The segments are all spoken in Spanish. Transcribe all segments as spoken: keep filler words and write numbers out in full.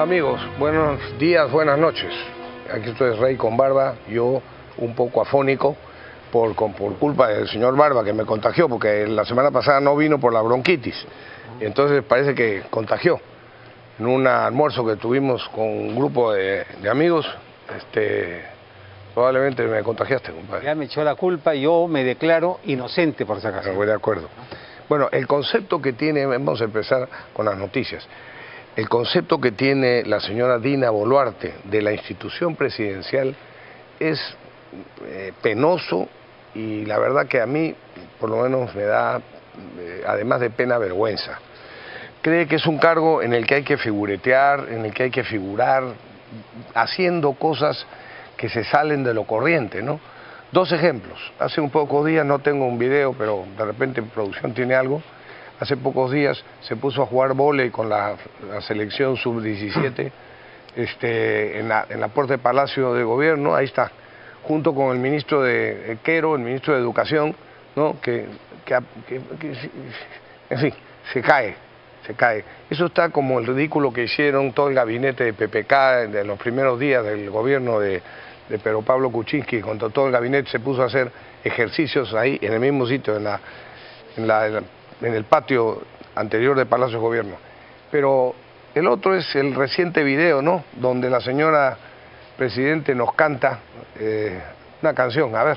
Amigos, buenos días, buenas noches. Aquí estoy Rey con Barba, yo un poco afónico por, por culpa del señor Barba que me contagió, porque la semana pasada no vino por la bronquitis. Y entonces parece que contagió. En un almuerzo que tuvimos con un grupo de, de amigos, este, probablemente me contagiaste, compadre. Ya me echó la culpa, yo me declaro inocente por si acaso. Me voy de acuerdo. Bueno, el concepto que tiene, vamos a empezar con las noticias. El concepto que tiene la señora Dina Boluarte de la institución presidencial es eh, penoso y la verdad que a mí, por lo menos, me da, eh, además de pena, vergüenza. Cree que es un cargo en el que hay que figuretear, en el que hay que figurar, haciendo cosas que se salen de lo corriente, ¿no? Dos ejemplos. Hace un pocos días, no tengo un video, pero de repente en producción tiene algo. Hace pocos días se puso a jugar vóley con la, la selección sub diecisiete este, en, la, en la puerta del Palacio de Gobierno, ahí está, junto con el ministro de Quero, el ministro de Educación, ¿no? que, que, que, que, en fin, se cae, se cae. Eso está como el ridículo que hicieron todo el gabinete de P P K en los primeros días del gobierno de, de Pedro Pablo Kuczynski, cuando todo el gabinete se puso a hacer ejercicios ahí, en el mismo sitio, en la... En la, en la en el patio anterior de Palacio de Gobierno. Pero el otro es el reciente video, ¿no? Donde la señora Presidente nos canta eh, una canción, a ver.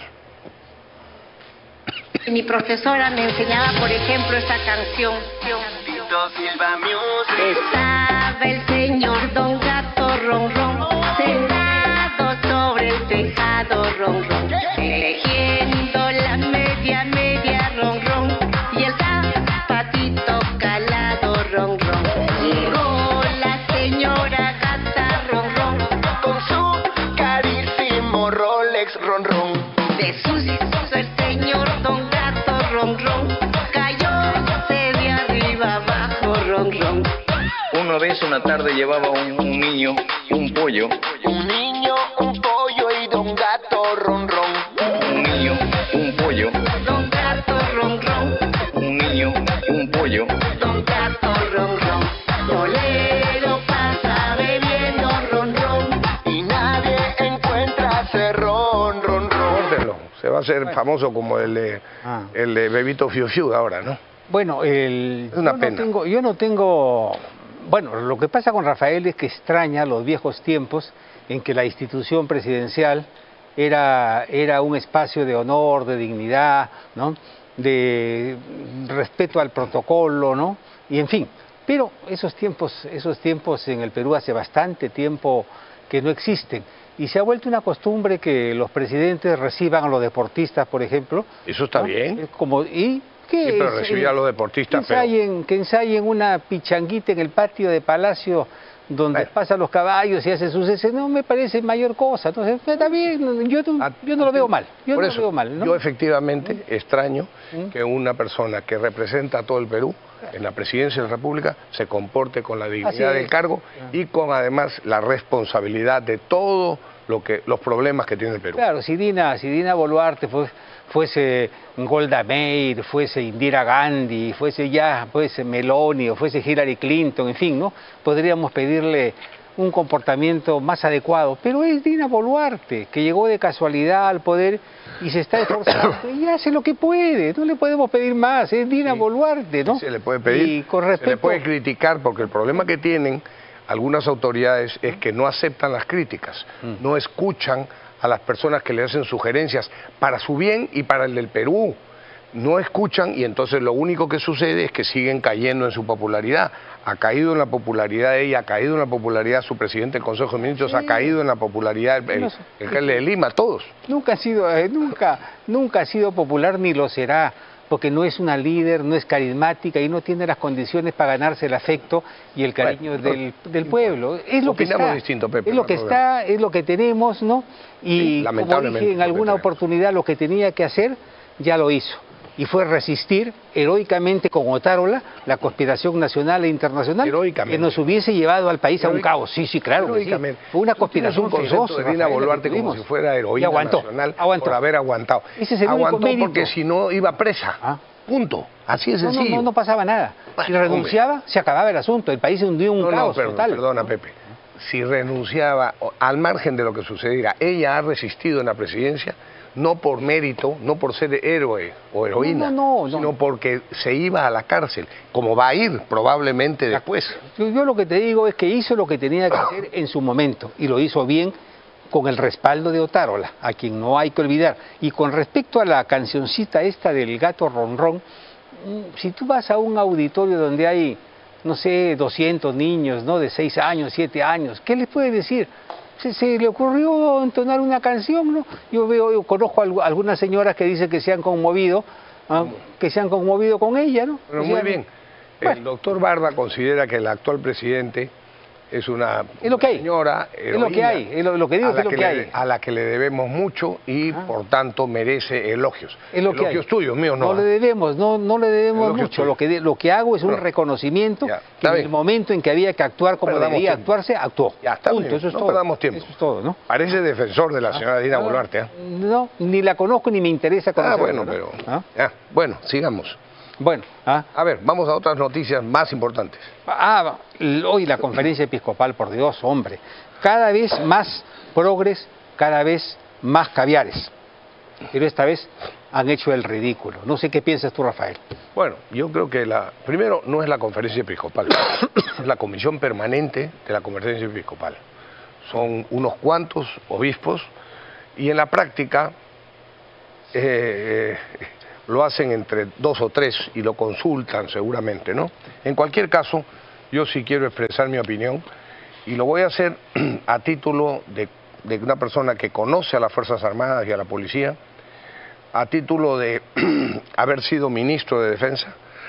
Mi profesora me enseñaba, por ejemplo, esta canción. Estaba el señor Don Gato Ron Ron, sentado sobre el tejado Ron Ron, tejiendo la media, media Ron Ron, y el zapatito calado Ron Ron. Llegó la señora Gata Ron Ron, con su carísimo Rolex Ron Ron. de sus el señor Don Gato Ron Ron, cayóse de arriba abajo Ron Ron. Una vez una tarde llevaba un, un niño, un pollo. Un niño, un pollo y Don Gato Ron Ron. Un niño, un pollo. Don Gato Ron Ron, Un niño, un pollo. Don Gato Ron Ron. Toledo pasa bebiendo Ron Ron. Y nadie encuentra ese Ron Ron Ron. Córtenlo, se va a hacer famoso como el de, Ah. el de Bebito Fiu Fiu ahora, ¿no? Bueno, el, Es una yo, pena. No tengo, yo no tengo... Bueno, lo que pasa con Rafael es que extraña los viejos tiempos en que la institución presidencial era, era un espacio de honor, de dignidad, ¿no? De respeto al protocolo, ¿no? Y en fin, pero esos tiempos, esos tiempos en el Perú hace bastante tiempo que no existen. Y se ha vuelto una costumbre que los presidentes reciban a los deportistas, por ejemplo. Eso está ¿no? bien. Es como, ¿y qué Sí, pero es? recibir a los deportistas, que ensayen, que ensayen una pichanguita en el patio de Palacio donde Bueno. pasan los caballos y hacen sus escenas, no me parece mayor cosa. Entonces, está bien, yo no, yo no lo veo mal. Yo Por no eso, lo veo mal, ¿no? yo efectivamente extraño ¿Mm? que una persona que representa a todo el Perú en la presidencia de la República se comporte con la dignidad Así es. del cargo y con además la responsabilidad de todo lo que los problemas que tiene el Perú. Claro, si Dina, si Dina Boluarte fue, fuese Golda Meir, fuese Indira Gandhi, fuese ya, fuese Meloni o fuese Hillary Clinton, en fin, ¿no? Podríamos pedirle un comportamiento más adecuado, pero es Dina Boluarte, que llegó de casualidad al poder y se está esforzando y hace lo que puede, no le podemos pedir más, es Dina Sí. Boluarte, ¿no? Se le puede pedir, y con se le respecto... puede criticar, porque el problema que tienen algunas autoridades es que no aceptan las críticas, no escuchan a las personas que le hacen sugerencias para su bien y para el del Perú. No escuchan y entonces lo único que sucede es que siguen cayendo en su popularidad. Ha caído en la popularidad de ella, ha caído en la popularidad su presidente del Consejo de Ministros, Sí. ha caído en la popularidad el, el, No sé. el alcalde de Lima, todos. Nunca ha sido, eh, nunca, nunca ha sido popular ni lo será, porque no es una líder, no es carismática y no tiene las condiciones para ganarse el afecto y el cariño Bueno, del, del pueblo. Es lo que opinamos está, distinto, Pepe, es lo no que hay problema. está, es lo que tenemos, ¿no? Sí, Y como lamentablemente dije en es lo que alguna tenemos. oportunidad, lo que tenía que hacer ya lo hizo. Y fue resistir heroicamente con Otárola la conspiración nacional e internacional Heroicamente. que nos hubiese llevado al país a un Heroic- caos. Sí, sí, claro. que sí. Heroicamente. Fue una Tú tienes conspiración un concepto feroz, de Dina Rafael, Boluarte que como tuvimos. si fuera heroína Y aguantó, nacional aguantó. por haber aguantado. Ese es el único aguantó mérito. porque si no iba presa. Ah. Punto. Así es No, no, sencillo. no, no pasaba nada. Si Bueno, renunciaba, se acababa el asunto. El país se hundió en un No, no, caos perdón, total. perdona, Pepe. si renunciaba, al margen de lo que sucediera, ella ha resistido en la presidencia, no por mérito, no por ser héroe o heroína, no, no, no, sino no. porque se iba a la cárcel, como va a ir probablemente después. Yo, yo lo que te digo es que hizo lo que tenía que hacer en su momento, y lo hizo bien con el respaldo de Otárola, a quien no hay que olvidar. Y con respecto a la cancioncita esta del gato ronrón, si tú vas a un auditorio donde hay, no sé, doscientos niños, ¿no?, de seis años, siete años, ¿qué les puede decir? Se, se le ocurrió entonar una canción, ¿no? Yo veo, yo conozco a algunas señoras que dicen que se han conmovido, ¿ah? que se han conmovido con ella, ¿no? Pero Que muy se han- bien. Bueno. El doctor Barba considera que el actual presidente es una, Es lo que hay. señora Es lo que heroína hay, es lo- lo que digo a es la que es lo que le- hay. a la que le debemos mucho y Ah. por tanto merece elogios. Es lo que elogios hay. tuyos, míos no. No le ¿eh? debemos, no, no le debemos Elogios mucho. tuyos. Lo que, de- lo que hago es un Bueno, reconocimiento ya, que está en bien. el momento en que había que actuar como Perdamos debía tiempo. actuarse, actuó. Ya, está Punto, bien, eso es no todo. perdamos tiempo. Eso es todo, ¿no? Parece defensor de la señora Dina Ah, Boluarte. ¿eh? No, ni la conozco ni me interesa Ah, conocerla. bueno, ¿no? pero... ¿Ah? ya, bueno, sigamos. Bueno, ¿ah? A ver, vamos a otras noticias más importantes. Ah, l- hoy la conferencia episcopal, por Dios, hombre, cada vez más progres, cada vez más caviares. Pero esta vez han hecho el ridículo. No sé qué piensas tú, Rafael. Bueno, yo creo que la primero no es la conferencia episcopal, es la comisión permanente de la conferencia episcopal. Son unos cuantos obispos y en la práctica eh, eh, lo hacen entre dos o tres y lo consultan seguramente, ¿no? En cualquier caso, yo sí quiero expresar mi opinión y lo voy a hacer a título de, de una persona que conoce a las Fuerzas Armadas y a la policía, a título de haber sido ministro de Defensa.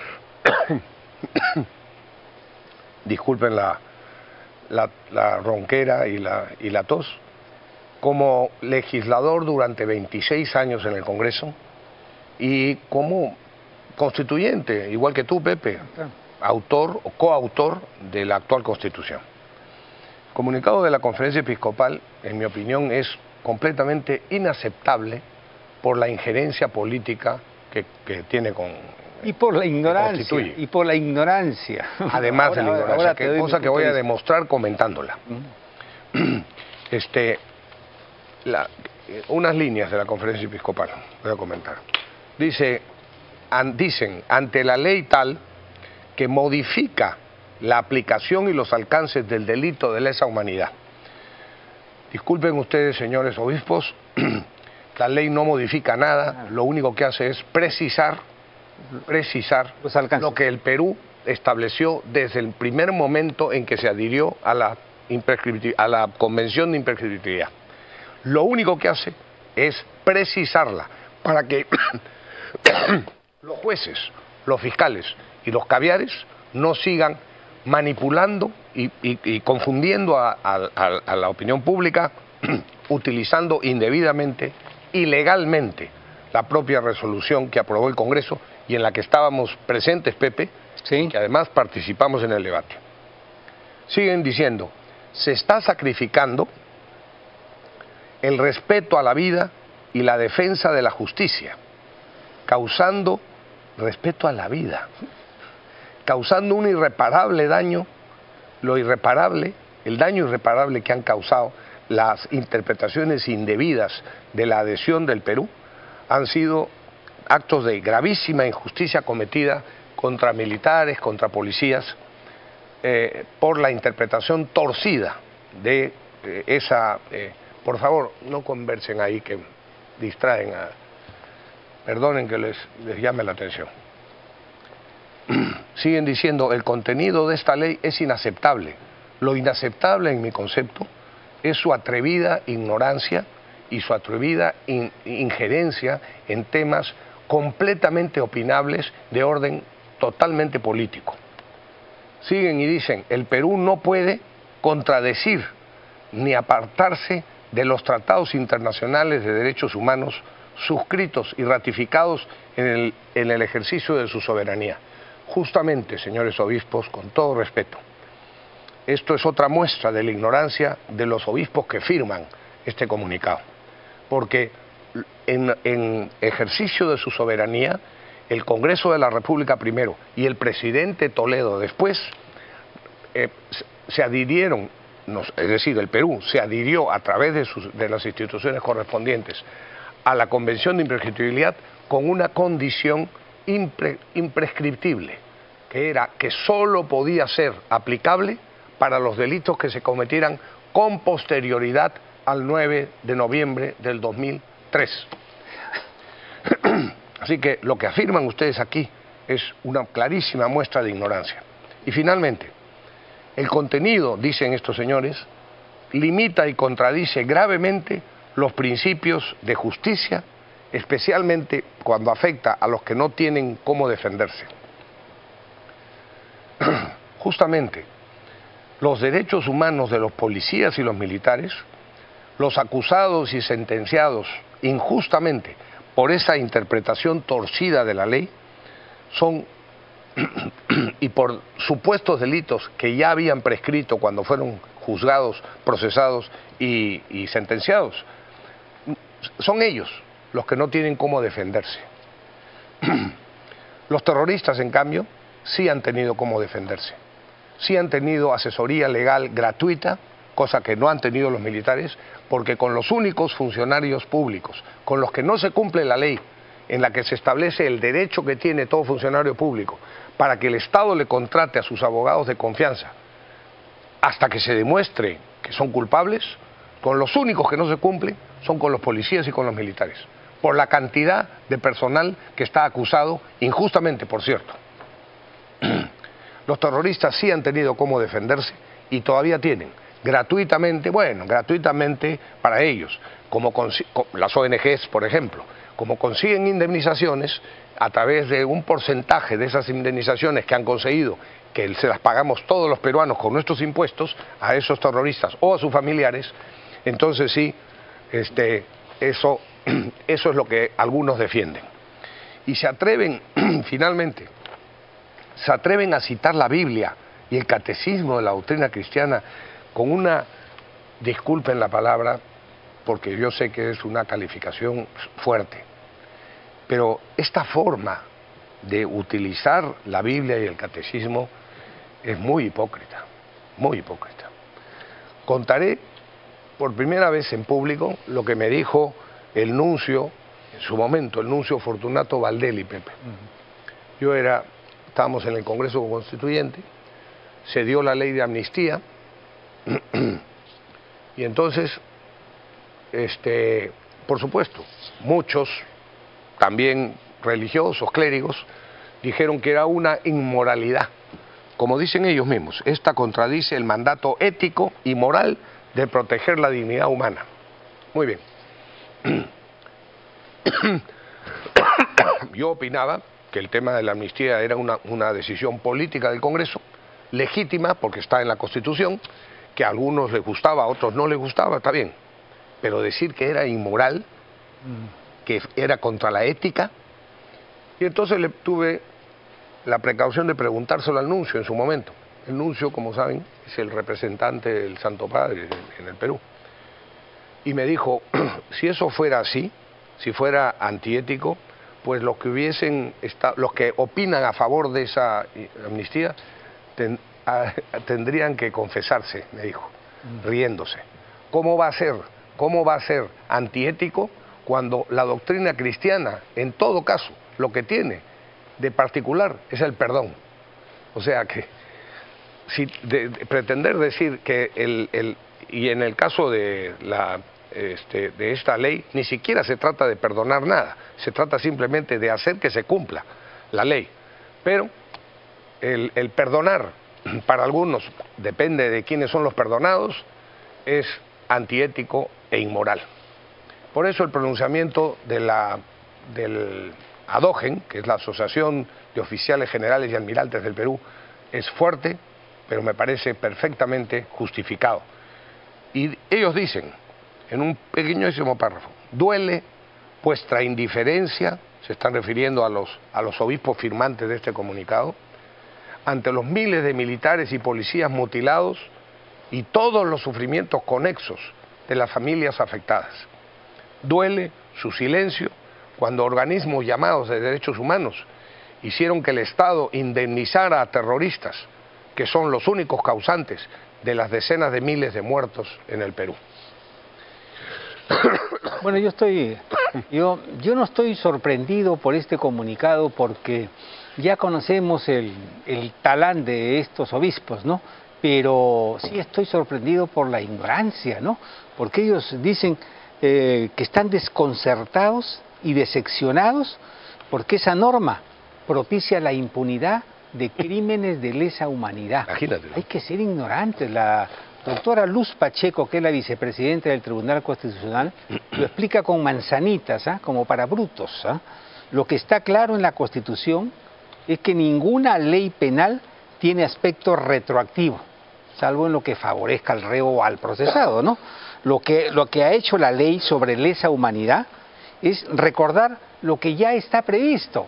Disculpen la, la, la ronquera y la, y la tos. Como legislador durante veintiséis años en el Congreso y como constituyente, igual que tú, Pepe, autor o coautor de la actual Constitución. El comunicado de la Conferencia Episcopal, en mi opinión, es completamente inaceptable por la injerencia política que, que tiene con... Y por la ignorancia. constituye. Y por la ignorancia. Además Ahora- de la ahora- ignorancia, ahora te que doy mi cosa que punto voy de a vista. demostrar comentándola. Este, la- unas líneas de la Conferencia Episcopal, voy a comentar. Dice, an- dicen, ante la ley tal que modifica la aplicación y los alcances del delito de lesa humanidad. Disculpen ustedes, señores obispos, la ley no modifica nada, lo único que hace es precisar, precisar Los alcances. lo que el Perú estableció desde el primer momento en que se adhirió a la, imprescripti- a la Convención de Imprescriptibilidad. Lo único que hace es precisarla para que los jueces, los fiscales y los caviares no sigan manipulando y, y- y confundiendo a, a- a- a la opinión pública, utilizando indebidamente, ilegalmente, la propia resolución que aprobó el Congreso y en la que estábamos presentes, Pepe, Sí. que además participamos en el debate. Siguen diciendo, se está sacrificando el respeto a la vida y la defensa de la justicia, causando respeto a la vida, causando un irreparable daño, lo irreparable, el daño irreparable que han causado las interpretaciones indebidas de la adhesión del Perú, han sido actos de gravísima injusticia cometida contra militares, contra policías, eh, por la interpretación torcida de eh, esa... eh, por favor, no conversen ahí que distraen a... Perdonen que les, les llame la atención. Siguen diciendo, el contenido de esta ley es inaceptable. Lo inaceptable en mi concepto es su atrevida ignorancia y su atrevida in- injerencia en temas completamente opinables de orden totalmente político. Siguen y dicen, el Perú no puede contradecir ni apartarse de los tratados internacionales de derechos humanos suscritos y ratificados en el, en el ejercicio de su soberanía. Justamente, señores obispos, con todo respeto, esto es otra muestra de la ignorancia de los obispos que firman este comunicado, porque en, en ejercicio de su soberanía, el Congreso de la República primero y el presidente Toledo después eh, se adhirieron nos, es decir, el Perú se adhirió a través de, sus, de las instituciones correspondientes a la Convención de Imprescriptibilidad con una condición impre, imprescriptible, que era que solo podía ser aplicable para los delitos que se cometieran con posterioridad al nueve de noviembre del dos mil tres. Así que lo que afirman ustedes aquí es una clarísima muestra de ignorancia. Y finalmente, el contenido, dicen estos señores, limita y contradice gravemente los principios de justicia, especialmente cuando afecta a los que no tienen cómo defenderse. Justamente, los derechos humanos de los policías y los militares, los acusados y sentenciados injustamente por esa interpretación torcida de la ley, son, y por supuestos delitos que ya habían prescrito cuando fueron juzgados, procesados y, y sentenciados, son ellos los que no tienen cómo defenderse. Los terroristas, en cambio, sí han tenido cómo defenderse. Sí han tenido asesoría legal gratuita, cosa que no han tenido los militares, porque con los únicos funcionarios públicos con los que no se cumple la ley, en la que se establece el derecho que tiene todo funcionario público para que el Estado le contrate a sus abogados de confianza hasta que se demuestre que son culpables, con los únicos que no se cumple son con los policías y con los militares, por la cantidad de personal que está acusado, injustamente, por cierto. Los terroristas sí han tenido cómo defenderse y todavía tienen, gratuitamente, bueno, gratuitamente para ellos, como las O N Ges, por ejemplo, como consiguen indemnizaciones a través de un porcentaje de esas indemnizaciones que han conseguido, que se las pagamos todos los peruanos con nuestros impuestos a esos terroristas o a sus familiares, entonces sí, este, eso, eso es lo que algunos defienden. Y se atreven, finalmente, se atreven a citar la Biblia y el catecismo de la doctrina cristiana con una, disculpen la palabra, porque yo sé que es una calificación fuerte, pero esta forma de utilizar la Biblia y el catecismo es muy hipócrita, muy hipócrita. Contaré por primera vez en público lo que me dijo el nuncio, en su momento, el nuncio Fortunato Valdelli, Pepe. Yo era, estábamos en el Congreso Constituyente, se dio la ley de amnistía, y entonces, este, por supuesto, muchos, también religiosos, clérigos, dijeron que era una inmoralidad. Como dicen ellos mismos, esta contradice el mandato ético y moral de proteger la dignidad humana. Muy bien. Yo opinaba que el tema de la amnistía era una, una decisión política del Congreso, legítima porque está en la Constitución, que a algunos les gustaba, a otros no les gustaba, está bien. Pero decir que era inmoral, que era contra la ética, y entonces le tuve la precaución de preguntárselo al nuncio en su momento. El nuncio, como saben, es el representante del Santo Padre en el Perú. Y me dijo, si eso fuera así, si fuera antiético, pues los que hubiesen estado, los que opinan a favor de esa amnistía ten, a, tendrían que confesarse, me dijo, riéndose. ¿Cómo va a ser? ¿Cómo va a ser antiético cuando la doctrina cristiana, en todo caso, lo que tiene de particular es el perdón? O sea que si de, de pretender decir que el, el y en el caso de la este, de esta ley ni siquiera se trata de perdonar nada, se trata simplemente de hacer que se cumpla la ley. Pero el, el perdonar para algunos, depende de quiénes son los perdonados, es antiético e inmoral. Por eso el pronunciamiento de la del ADOGEN, que es la Asociación de Oficiales Generales y Almirantes del Perú, es fuerte, pero me parece perfectamente justificado. Y ellos dicen, en un pequeñísimo párrafo, duele vuestra indiferencia, se están refiriendo a los, a los obispos firmantes de este comunicado, ante los miles de militares y policías mutilados y todos los sufrimientos conexos de las familias afectadas. Duele su silencio cuando organismos llamados de derechos humanos hicieron que el Estado indemnizara a terroristas, que son los únicos causantes de las decenas de miles de muertos en el Perú. Bueno, yo estoy, yo, yo no estoy sorprendido por este comunicado porque ya conocemos el, el talán de estos obispos, ¿no? Pero sí estoy sorprendido por la ignorancia, ¿no? Porque ellos dicen eh, que están desconcertados y decepcionados porque esa norma propicia la impunidad de crímenes de lesa humanidad. Imagínate, ¿no? Hay que ser ignorantes. La doctora Luz Pacheco, que es la vicepresidenta del Tribunal Constitucional, lo explica con manzanitas, ¿ah? Como para brutos. ¿ah? Lo que está claro en la Constitución es que ninguna ley penal tiene aspecto retroactivo, salvo en lo que favorezca al reo o al procesado, ¿no? Lo que, lo que ha hecho la ley sobre lesa humanidad es recordar lo que ya está previsto.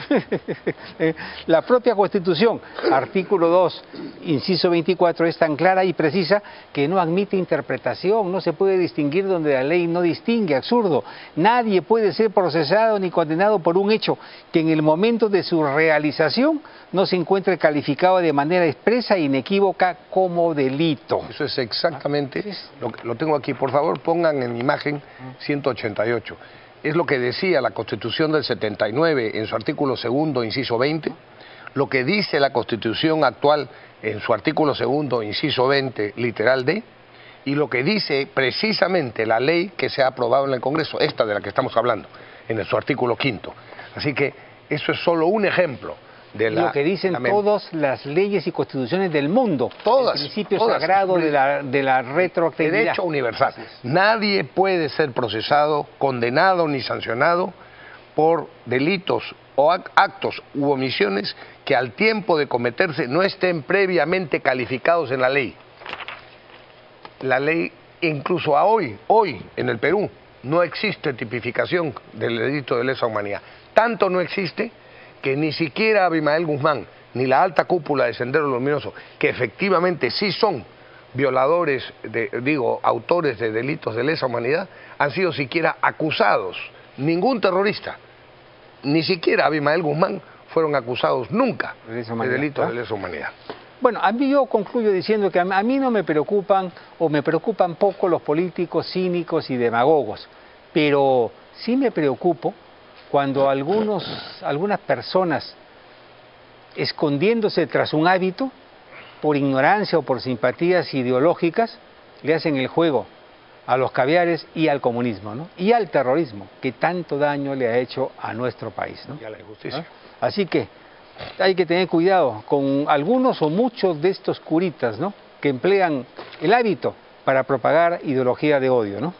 La propia Constitución, artículo dos, inciso veinticuatro, es tan clara y precisa que no admite interpretación, no se puede distinguir donde la ley no distingue, absurdo. Nadie puede ser procesado ni condenado por un hecho que en el momento de su realización no se encuentre calificado de manera expresa e inequívoca como delito. Eso es exactamente, lo, lo tengo aquí, por favor pongan en imagen ciento ochenta y ocho. Es lo que decía la Constitución del setenta y nueve en su artículo segundo, inciso veinte, lo que dice la Constitución actual en su artículo segundo, inciso veinte, literal D, y lo que dice precisamente la ley que se ha aprobado en el Congreso, esta de la que estamos hablando, en su artículo quinto. Así que eso es solo un ejemplo de la, lo que dicen la todas las leyes y constituciones del mundo, todas, el principio todas, sagrado de la, de la retroactividad. Derecho universal. Nadie puede ser procesado, condenado ni sancionado por delitos o actos u omisiones que al tiempo de cometerse no estén previamente calificados en la ley. La ley, incluso a hoy, hoy en el Perú, no existe tipificación del delito de lesa humanidad. Tanto no existe que ni siquiera Abimael Guzmán, ni la alta cúpula de Sendero Luminoso, que efectivamente sí son violadores, de, digo, autores de delitos de lesa humanidad, han sido siquiera acusados. Ningún terrorista, ni siquiera Abimael Guzmán, fueron acusados nunca de, de delitos ¿ah? de lesa humanidad. Bueno, a mí yo concluyo diciendo que a mí no me preocupan o me preocupan poco los políticos cínicos y demagogos, pero sí me preocupo cuando algunos, algunas personas, escondiéndose tras un hábito, por ignorancia o por simpatías ideológicas, le hacen el juego a los caviares y al comunismo, ¿no? Y al terrorismo, que tanto daño le ha hecho a nuestro país, ¿no? Y a la injusticia. ¿Ah? Así que hay que tener cuidado con algunos o muchos de estos curitas, ¿no? Que emplean el hábito para propagar ideología de odio, ¿no?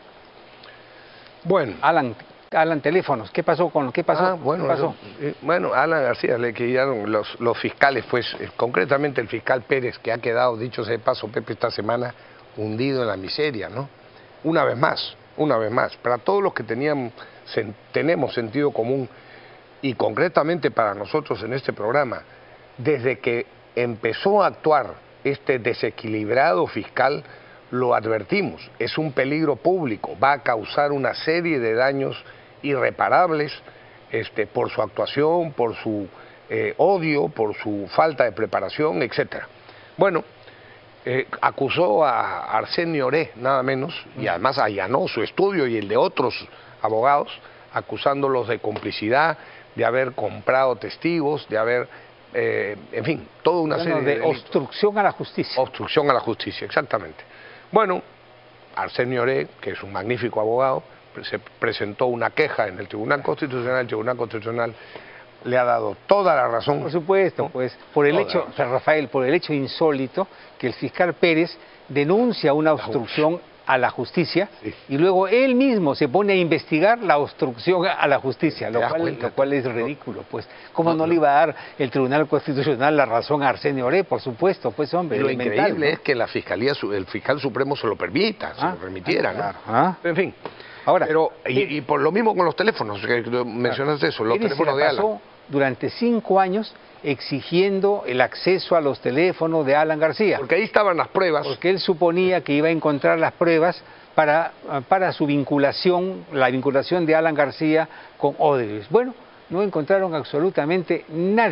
Bueno. Alan, Alan, teléfonos, ¿qué pasó con qué pasó? Ah, bueno, ¿Qué pasó? Eh, bueno, Alan García le quedaron los, los fiscales, pues eh, concretamente el fiscal Pérez, que ha quedado, dicho sea de paso, Pepe, esta semana hundido en la miseria, ¿no? Una vez más, una vez más, para todos los que tenían, sen, tenemos sentido común y concretamente para nosotros en este programa, desde que empezó a actuar este desequilibrado fiscal, lo advertimos, es un peligro público, va a causar una serie de daños irreparables este, por su actuación, por su eh, odio, por su falta de preparación, etcétera. Bueno, eh, acusó a Arsenio Oré, nada menos, y además allanó su estudio y el de otros abogados, acusándolos de complicidad, de haber comprado testigos, de haber, eh, en fin, toda una bueno, serie de, de obstrucción a la justicia. Obstrucción a la justicia, exactamente. Bueno, Arsenio Oré, que es un magnífico abogado, se presentó una queja en el Tribunal Constitucional, el Tribunal Constitucional le ha dado toda la razón. Por supuesto, ¿no? Pues por el Toda hecho, o sea, Rafael, por el hecho insólito que el fiscal Pérez denuncia una obstrucción a la justicia, sí, y luego él mismo se pone a investigar la obstrucción a la justicia, lo cual, lo cual es ridículo, pues. ¿Cómo no, no, no le iba a dar el Tribunal Constitucional la razón a Arsenio Oré? Por supuesto, pues, hombre. Lo increíble, ¿no?, es que la Fiscalía, el fiscal supremo se lo permita, se ah, lo permitiera, ¿no? Claro. Ah. En fin. Ahora, pero, y, y por lo mismo con los teléfonos, que mencionaste eso, los teléfonos de Alan. Durante cinco años exigiendo el acceso a los teléfonos de Alan García. Porque ahí estaban las pruebas. Porque él suponía que iba a encontrar las pruebas para, para su vinculación, la vinculación de Alan García con Odebrecht. Bueno, no encontraron absolutamente nada.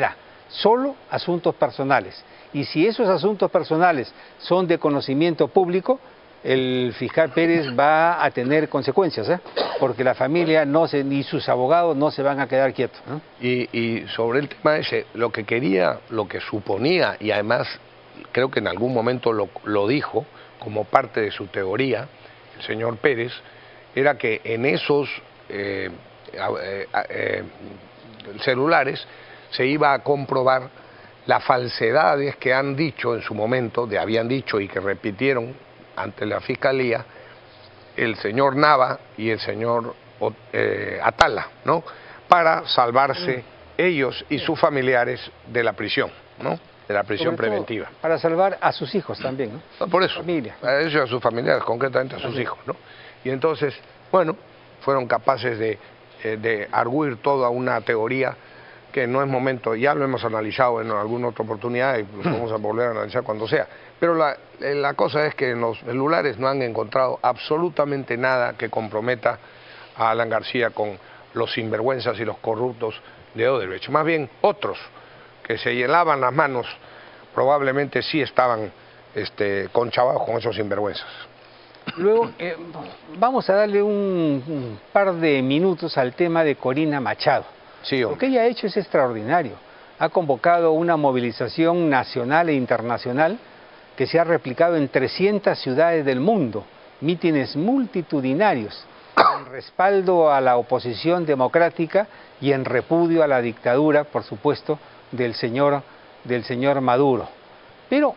solo asuntos personales. Y si esos asuntos personales son de conocimiento público, el fiscal Pérez va a tener consecuencias, ¿eh? Porque la familia no se, ni sus abogados no se van a quedar quietos, ¿no? Y, y sobre el tema ese, lo que quería, lo que suponía, y además creo que en algún momento lo, lo dijo como parte de su teoría, el señor Pérez, era que en esos eh, eh, eh, celulares se iba a comprobar las falsedades que han dicho en su momento, de habían dicho y que repitieron ante la Fiscalía, el señor Nava y el señor eh, Atala, ¿no? Para salvarse mm. ellos y sus familiares de la prisión, ¿no? De la prisión Sobre preventiva. Todo, para salvar a sus hijos también, ¿no? No, por eso, familia. A ellos y a sus familiares, concretamente a sus hijos, ¿no? Y entonces, bueno, fueron capaces de, eh, de arguir toda una teoría que no es momento, ya lo hemos analizado en alguna otra oportunidad y lo vamos a volver a analizar cuando sea. Pero la, la cosa es que en los celulares no han encontrado absolutamente nada que comprometa a Alan García con los sinvergüenzas y los corruptos de Odebrecht. Más bien otros que se lavaban las manos probablemente sí estaban este, conchavados con esos sinvergüenzas. Luego, eh, vamos a darle un, un par de minutos al tema de Corina Machado. Sí, Lo que ella ha hecho es extraordinario. Ha convocado una movilización nacional e internacional que se ha replicado en trescientas ciudades del mundo, mítines multitudinarios, en respaldo a la oposición democrática y en repudio a la dictadura, por supuesto, del señor, del señor Maduro. Pero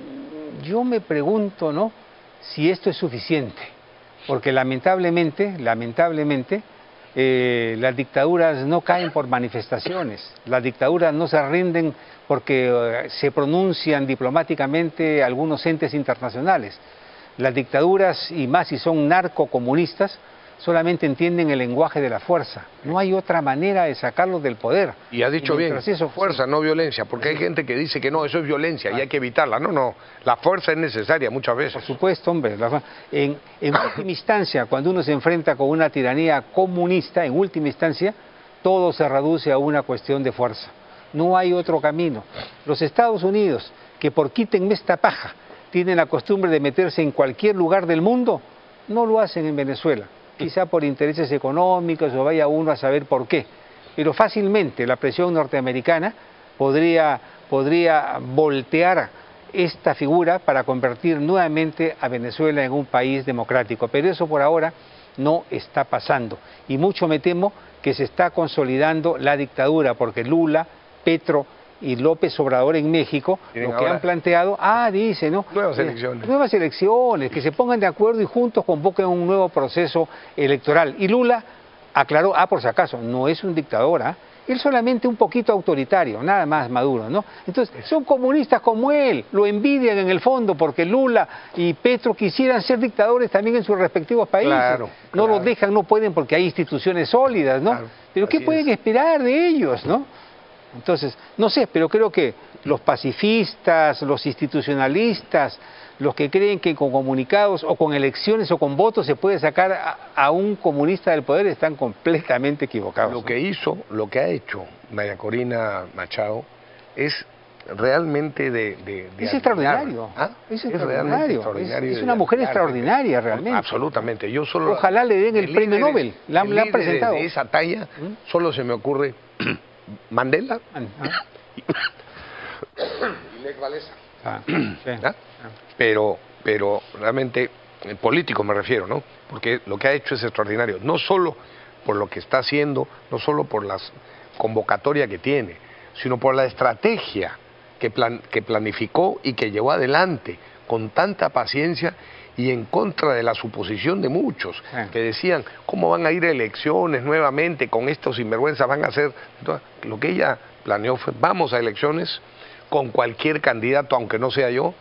yo me pregunto, ¿no?, si esto es suficiente, porque lamentablemente, lamentablemente, Eh, las dictaduras no caen por manifestaciones, las dictaduras no se rinden porque eh, se pronuncian diplomáticamente algunos entes internacionales. Las dictaduras, y más si son narcocomunistas, solamente entienden el lenguaje de la fuerza. No hay otra manera de sacarlos del poder. Y ha dicho bien, eso, fuerza, sí. no violencia, porque hay gente que dice que no, eso es violencia y hay que evitarla. No, no, la fuerza es necesaria muchas veces. Por supuesto, hombre. La, en, en última instancia, cuando uno se enfrenta con una tiranía comunista, en última instancia, todo se reduce a una cuestión de fuerza. No hay otro camino. Los Estados Unidos, que por quítenme esta paja, tienen la costumbre de meterse en cualquier lugar del mundo, no lo hacen en Venezuela. Quizá por intereses económicos o vaya uno a saber por qué, pero fácilmente la presión norteamericana podría, podría voltear esta figura para convertir nuevamente a Venezuela en un país democrático, pero eso por ahora no está pasando y mucho me temo que se está consolidando la dictadura porque Lula, Petro y López Obrador en México, lo que han planteado, ah, dice, ¿no? Nuevas elecciones. Eh, nuevas elecciones, que se pongan de acuerdo y juntos convoquen un nuevo proceso electoral. Y Lula aclaró, ah, por si acaso, no es un dictador, ¿ah? Él solamente un poquito autoritario, nada más Maduro, ¿no? Entonces, son comunistas como él, lo envidian en el fondo porque Lula y Petro quisieran ser dictadores también en sus respectivos países. Claro, no claro. los dejan, no pueden porque hay instituciones sólidas, ¿no? Claro, pero ¿qué pueden es. esperar de ellos, no? Entonces, no sé, pero creo que los pacifistas, los institucionalistas, los que creen que con comunicados o con elecciones o con votos se puede sacar a, a un comunista del poder están completamente equivocados. Lo que hizo, lo que ha hecho María Corina Machado es realmente de... de, de es extraordinario. ¿Ah? Es, es extraordinario. extraordinario. Es, es una mujer extraordinaria realmente. Absolutamente. Yo solo, Ojalá le den el premio Nobel. La, el la han presentado. De esa talla, ¿Mm? Solo se me ocurre Mandela ah. y Lech Walesa. Ah, sí. ¿Ah? Pero, pero realmente, político me refiero, ¿no? Porque lo que ha hecho es extraordinario, no solo por lo que está haciendo, no solo por la convocatoria que tiene, sino por la estrategia que, plan, que planificó y que llevó adelante con tanta paciencia y en contra de la suposición de muchos sí. que decían, ¿cómo van a ir a elecciones nuevamente con estos sinvergüenzas? Van a hacer... Lo que ella planeó fue, vamos a elecciones con cualquier candidato, aunque no sea yo,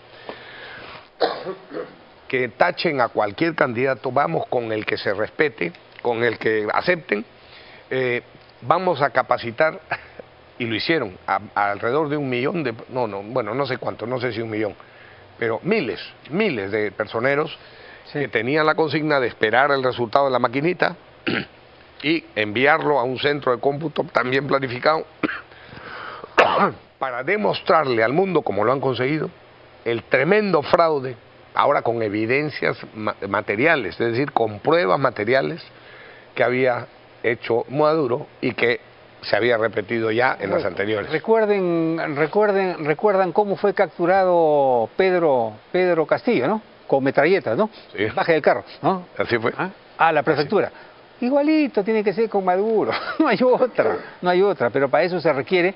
que tachen a cualquier candidato, vamos con el que se respete, con el que acepten, eh, vamos a capacitar, y lo hicieron, a, a alrededor de un millón de... No, no, bueno, no sé cuánto, no sé si un millón, pero miles, miles de personeros sí. que tenían la consigna de esperar el resultado de la maquinita y enviarlo a un centro de cómputo también planificado para demostrarle al mundo, como lo han conseguido, el tremendo fraude, ahora con evidencias materiales, es decir, con pruebas materiales que había hecho Maduro y que se había repetido ya en las anteriores. Recuerden, recuerden, recuerdan cómo fue capturado Pedro, Pedro Castillo, ¿no? Con metralletas, ¿no? Sí. Baje del carro, ¿no? Así fue. ¿Ah? A la prefectura. Así. Igualito tiene que ser con Maduro, no hay otra, no hay otra, pero para eso se requiere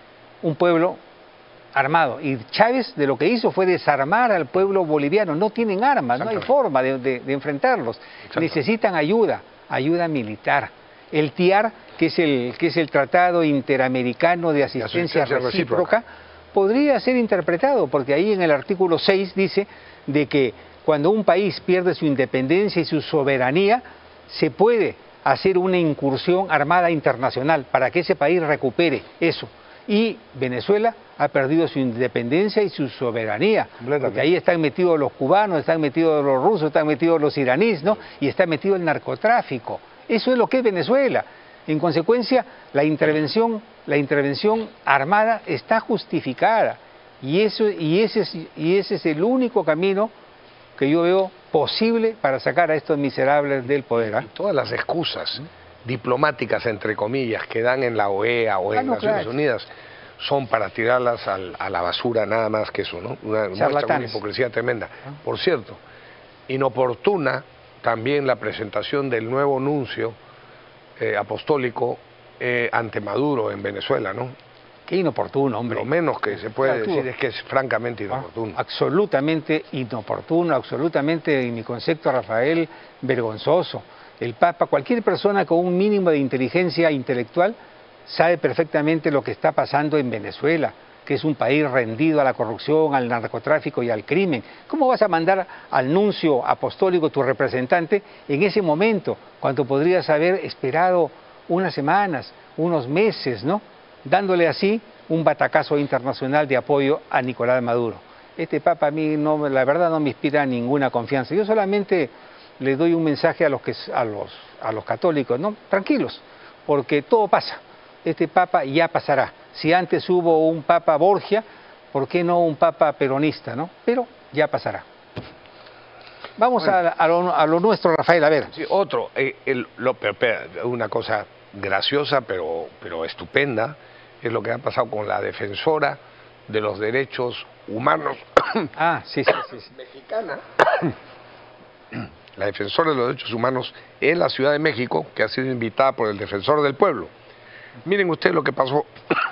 un pueblo armado. Y Chávez de lo que hizo fue desarmar al pueblo boliviano, no tienen armas, no hay forma de, de, de enfrentarlos, necesitan ayuda, ayuda militar. El T I A R, que es el, que es el Tratado Interamericano de Asistencia, asistencia recíproca, recíproca, podría ser interpretado, porque ahí en el artículo seis dice de que cuando un país pierde su independencia y su soberanía, se puede hacer una incursión armada internacional para que ese país recupere eso. Y Venezuela ha perdido su independencia y su soberanía, porque ahí están metidos los cubanos, están metidos los rusos, están metidos los iraníes, ¿no? Y está metido el narcotráfico. Eso es lo que es Venezuela. En consecuencia, la intervención, la intervención armada está justificada. Y, eso, y, ese es, y ese es el único camino que yo veo posible para sacar a estos miserables del poder. ¿eh? Y todas las excusas diplomáticas, entre comillas, que dan en la O E A o en ah, no, Naciones claro. Unidas, son para tirarlas al, a la basura, nada más que eso, ¿no? Una, muestra una hipocresía tremenda. Por cierto, inoportuna también la presentación del nuevo nuncio eh, apostólico eh, ante Maduro en Venezuela, ¿no? Qué inoportuno, hombre. Lo menos que se puede decir es que es francamente inoportuno. Ah, absolutamente inoportuno, absolutamente, en mi concepto, Rafael, vergonzoso. El Papa, cualquier persona con un mínimo de inteligencia intelectual, sabe perfectamente lo que está pasando en Venezuela, que es un país rendido a la corrupción, al narcotráfico y al crimen. ¿Cómo vas a mandar al nuncio apostólico, tu representante, en ese momento, cuando podrías haber esperado unas semanas, unos meses, ¿no? Dándole así un batacazo internacional de apoyo a Nicolás Maduro? Este Papa a mí, no, la verdad, no me inspira ninguna confianza. Yo solamente le doy un mensaje a los, que, a los, a los católicos, ¿no? Tranquilos, porque todo pasa. Este Papa ya pasará. Si antes hubo un Papa Borgia, ¿por qué no un Papa peronista, no? Pero ya pasará. Vamos bueno. a, a, lo, a lo nuestro, Rafael, a ver. Sí, otro, eh, el, lo, una cosa graciosa, pero, pero estupenda, es lo que ha pasado con la defensora de los derechos humanos ah, sí, sí, sí, sí. mexicana. La defensora de los derechos humanos en la Ciudad de México, que ha sido invitada por el defensor del pueblo. Miren ustedes lo que pasó.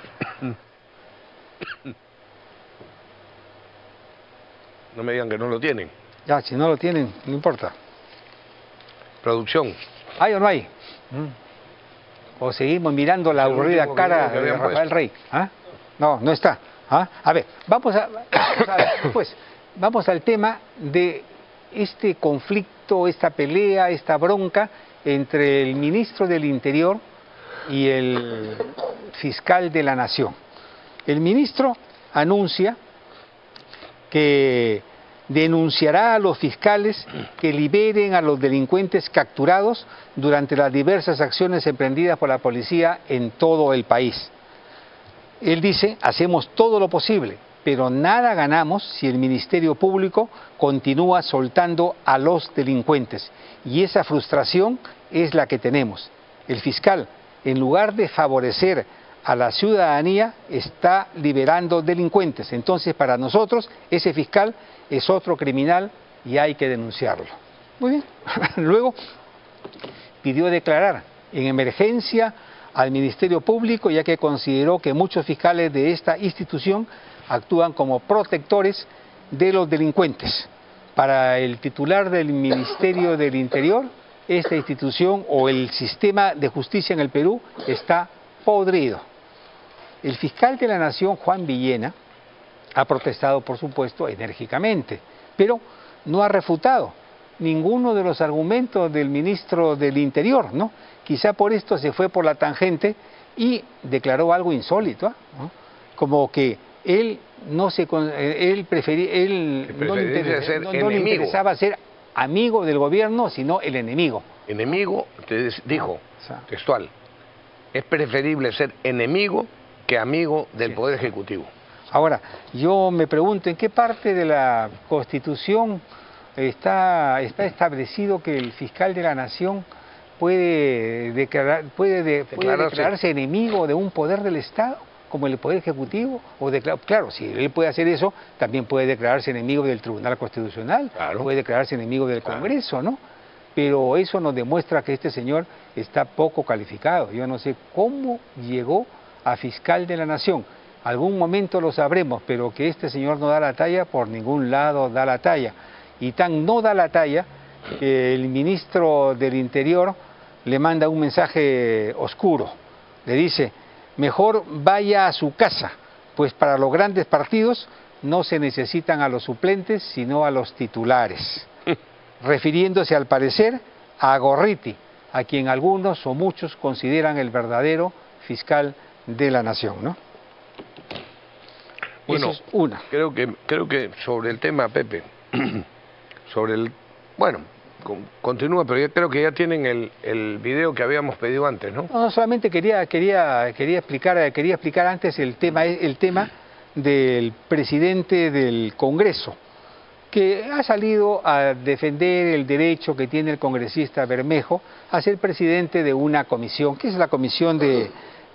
No me digan que no lo tienen. Ya, si no lo tienen, no importa. Producción. ¿Hay o no hay? O seguimos mirando la aburrida cara de Rafael puesto. Rey. ¿Ah? No, no está. ¿Ah? A ver, vamos, a, vamos, a, pues, vamos al tema de este conflicto, esta pelea, esta bronca entre el ministro del Interior y el fiscal de la Nación. El ministro anuncia que denunciará a los fiscales que liberen a los delincuentes capturados durante las diversas acciones emprendidas por la policía en todo el país. Él dice, hacemos todo lo posible, pero nada ganamos si el Ministerio Público continúa soltando a los delincuentes. Y esa frustración es la que tenemos. El fiscal, en lugar de favorecer a la ciudadanía, está liberando delincuentes. Entonces, para nosotros, ese fiscal es otro criminal y hay que denunciarlo. Muy bien. Luego, pidió declarar en emergencia al Ministerio Público, ya que consideró que muchos fiscales de esta institución actúan como protectores de los delincuentes. Para el titular del Ministerio del Interior, esta institución o el sistema de justicia en el Perú está podrido. El fiscal de la Nación, Juan Villena, ha protestado, por supuesto, enérgicamente, pero no ha refutado ninguno de los argumentos del ministro del Interior, ¿no? Quizá por esto se fue por la tangente y declaró algo insólito, ¿no? Como que él no se él prefería él no le, interesa, ser no, no le interesaba ser amigo del gobierno, sino el enemigo. Enemigo, te dijo, textual, es preferible ser enemigo que amigo del Poder Ejecutivo. Ahora, yo me pregunto, ¿en qué parte de la Constitución está, está establecido que el fiscal de la Nación puede, declarar, puede, de, puede declararse enemigo de un poder del Estado, como el Poder Ejecutivo? O declara, claro, si él puede hacer eso, también puede declararse enemigo del Tribunal Constitucional, claro. Puede declararse enemigo del claro. Congreso, ¿no? Pero eso nos demuestra que este señor está poco calificado. Yo no sé cómo llegó a fiscal de la Nación. Algún momento lo sabremos, pero que este señor no da la talla, por ningún lado da la talla. Y tan no da la talla que el ministro del Interior le manda un mensaje oscuro. Le dice, mejor vaya a su casa, pues para los grandes partidos no se necesitan a los suplentes, sino a los titulares. Refiriéndose al parecer a Gorriti, a quien algunos o muchos consideran el verdadero fiscal de la Nación, ¿no? Bueno, eso es una. Creo que, creo que sobre el tema, Pepe, sobre el... Bueno, con, continúa, pero yo creo que ya tienen el, el video que habíamos pedido antes, ¿no? No, solamente quería, quería, quería, explicar, quería explicar antes el tema, el tema del presidente del Congreso, que ha salido a defender el derecho que tiene el congresista Bermejo a ser presidente de una comisión, que es la Comisión de...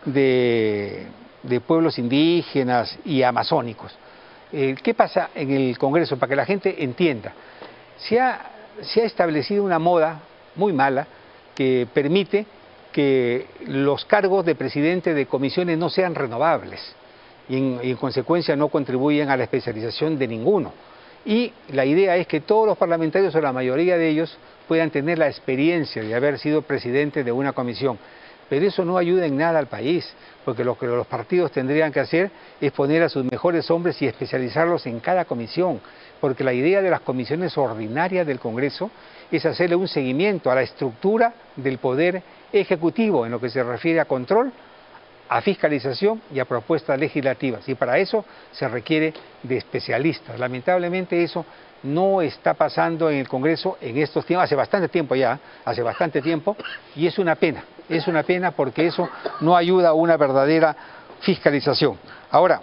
de de pueblos indígenas y amazónicos. Eh, ¿Qué pasa en el Congreso? Para que la gente entienda. Se ha, se ha establecido una moda muy mala que permite que los cargos de presidente de comisiones no sean renovables y en, y en consecuencia no contribuyen a la especialización de ninguno. Y la idea es que todos los parlamentarios o la mayoría de ellos puedan tener la experiencia de haber sido presidente de una comisión. Pero eso no ayuda en nada al país, porque lo que los partidos tendrían que hacer es poner a sus mejores hombres y especializarlos en cada comisión, porque la idea de las comisiones ordinarias del Congreso es hacerle un seguimiento a la estructura del Poder Ejecutivo en lo que se refiere a control, a fiscalización y a propuestas legislativas, y para eso se requiere de especialistas. Lamentablemente eso no está pasando en el Congreso en estos tiempos, hace bastante tiempo ya, hace bastante tiempo, y es una pena, es una pena porque eso no ayuda a una verdadera fiscalización. Ahora,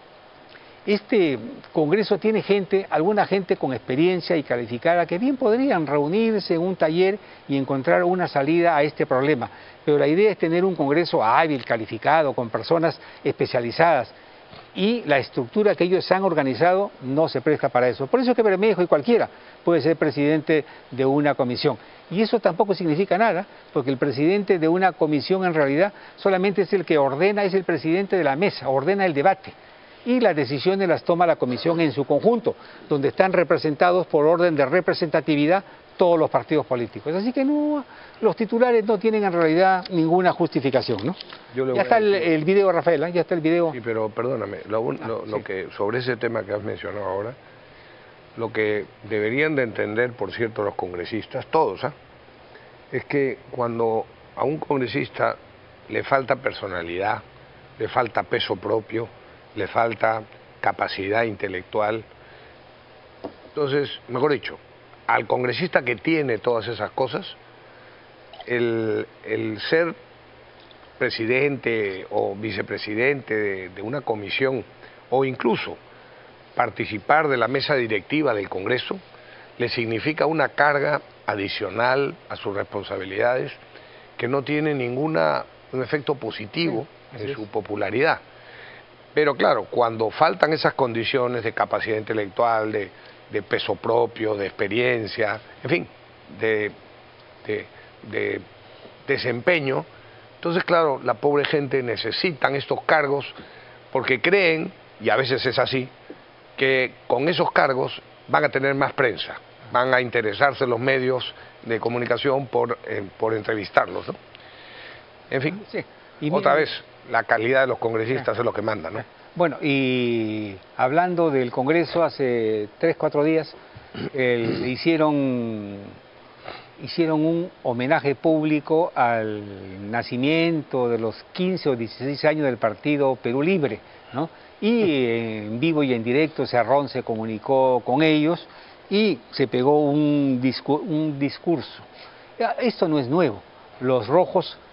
este Congreso tiene gente, alguna gente con experiencia y calificada que bien podrían reunirse en un taller y encontrar una salida a este problema, pero la idea es tener un Congreso hábil, calificado, con personas especializadas, y la estructura que ellos han organizado no se presta para eso. Por eso que Bermejo y cualquiera puede ser presidente de una comisión. Y eso tampoco significa nada, porque el presidente de una comisión en realidad solamente es el que ordena, es el presidente de la mesa, ordena el debate. Y las decisiones las toma la comisión en su conjunto, donde están representados por orden de representatividad todos los partidos políticos. Así que no, los titulares no tienen en realidad ninguna justificación, ¿no? Yo le ya está el, el video, Rafael, ¿eh? Ya está el video. Sí, pero perdóname, lo, lo, ah, lo sí. que sobre ese tema que has mencionado ahora, lo que deberían de entender, por cierto, los congresistas, todos, ¿eh? es que cuando a un congresista le falta personalidad, le falta peso propio, le falta capacidad intelectual, entonces, mejor dicho, al congresista que tiene todas esas cosas, el, el ser presidente o vicepresidente de, de una comisión o incluso participar de la mesa directiva del Congreso le significa una carga adicional a sus responsabilidades que no tiene ninguna un efecto positivo sí, en su popularidad. Pero claro, cuando faltan esas condiciones de capacidad intelectual, de, de peso propio, de experiencia, en fin, de, de, de desempeño, entonces claro, la pobre gente necesitan estos cargos porque creen, y a veces es así, que con esos cargos van a tener más prensa, van a interesarse los medios de comunicación por, eh, por entrevistarlos, ¿no? En fin, sí. y otra mira, vez, la calidad de los congresistas sí. es lo que manda, ¿no? Bueno, y hablando del Congreso, hace tres, cuatro días el, hicieron, hicieron un homenaje público al nacimiento de los quince o dieciséis años del partido Perú Libre, ¿no? Y en vivo y en directo Cerrón se comunicó con ellos y se pegó un, discu un discurso. Esto no es nuevo. Los rojos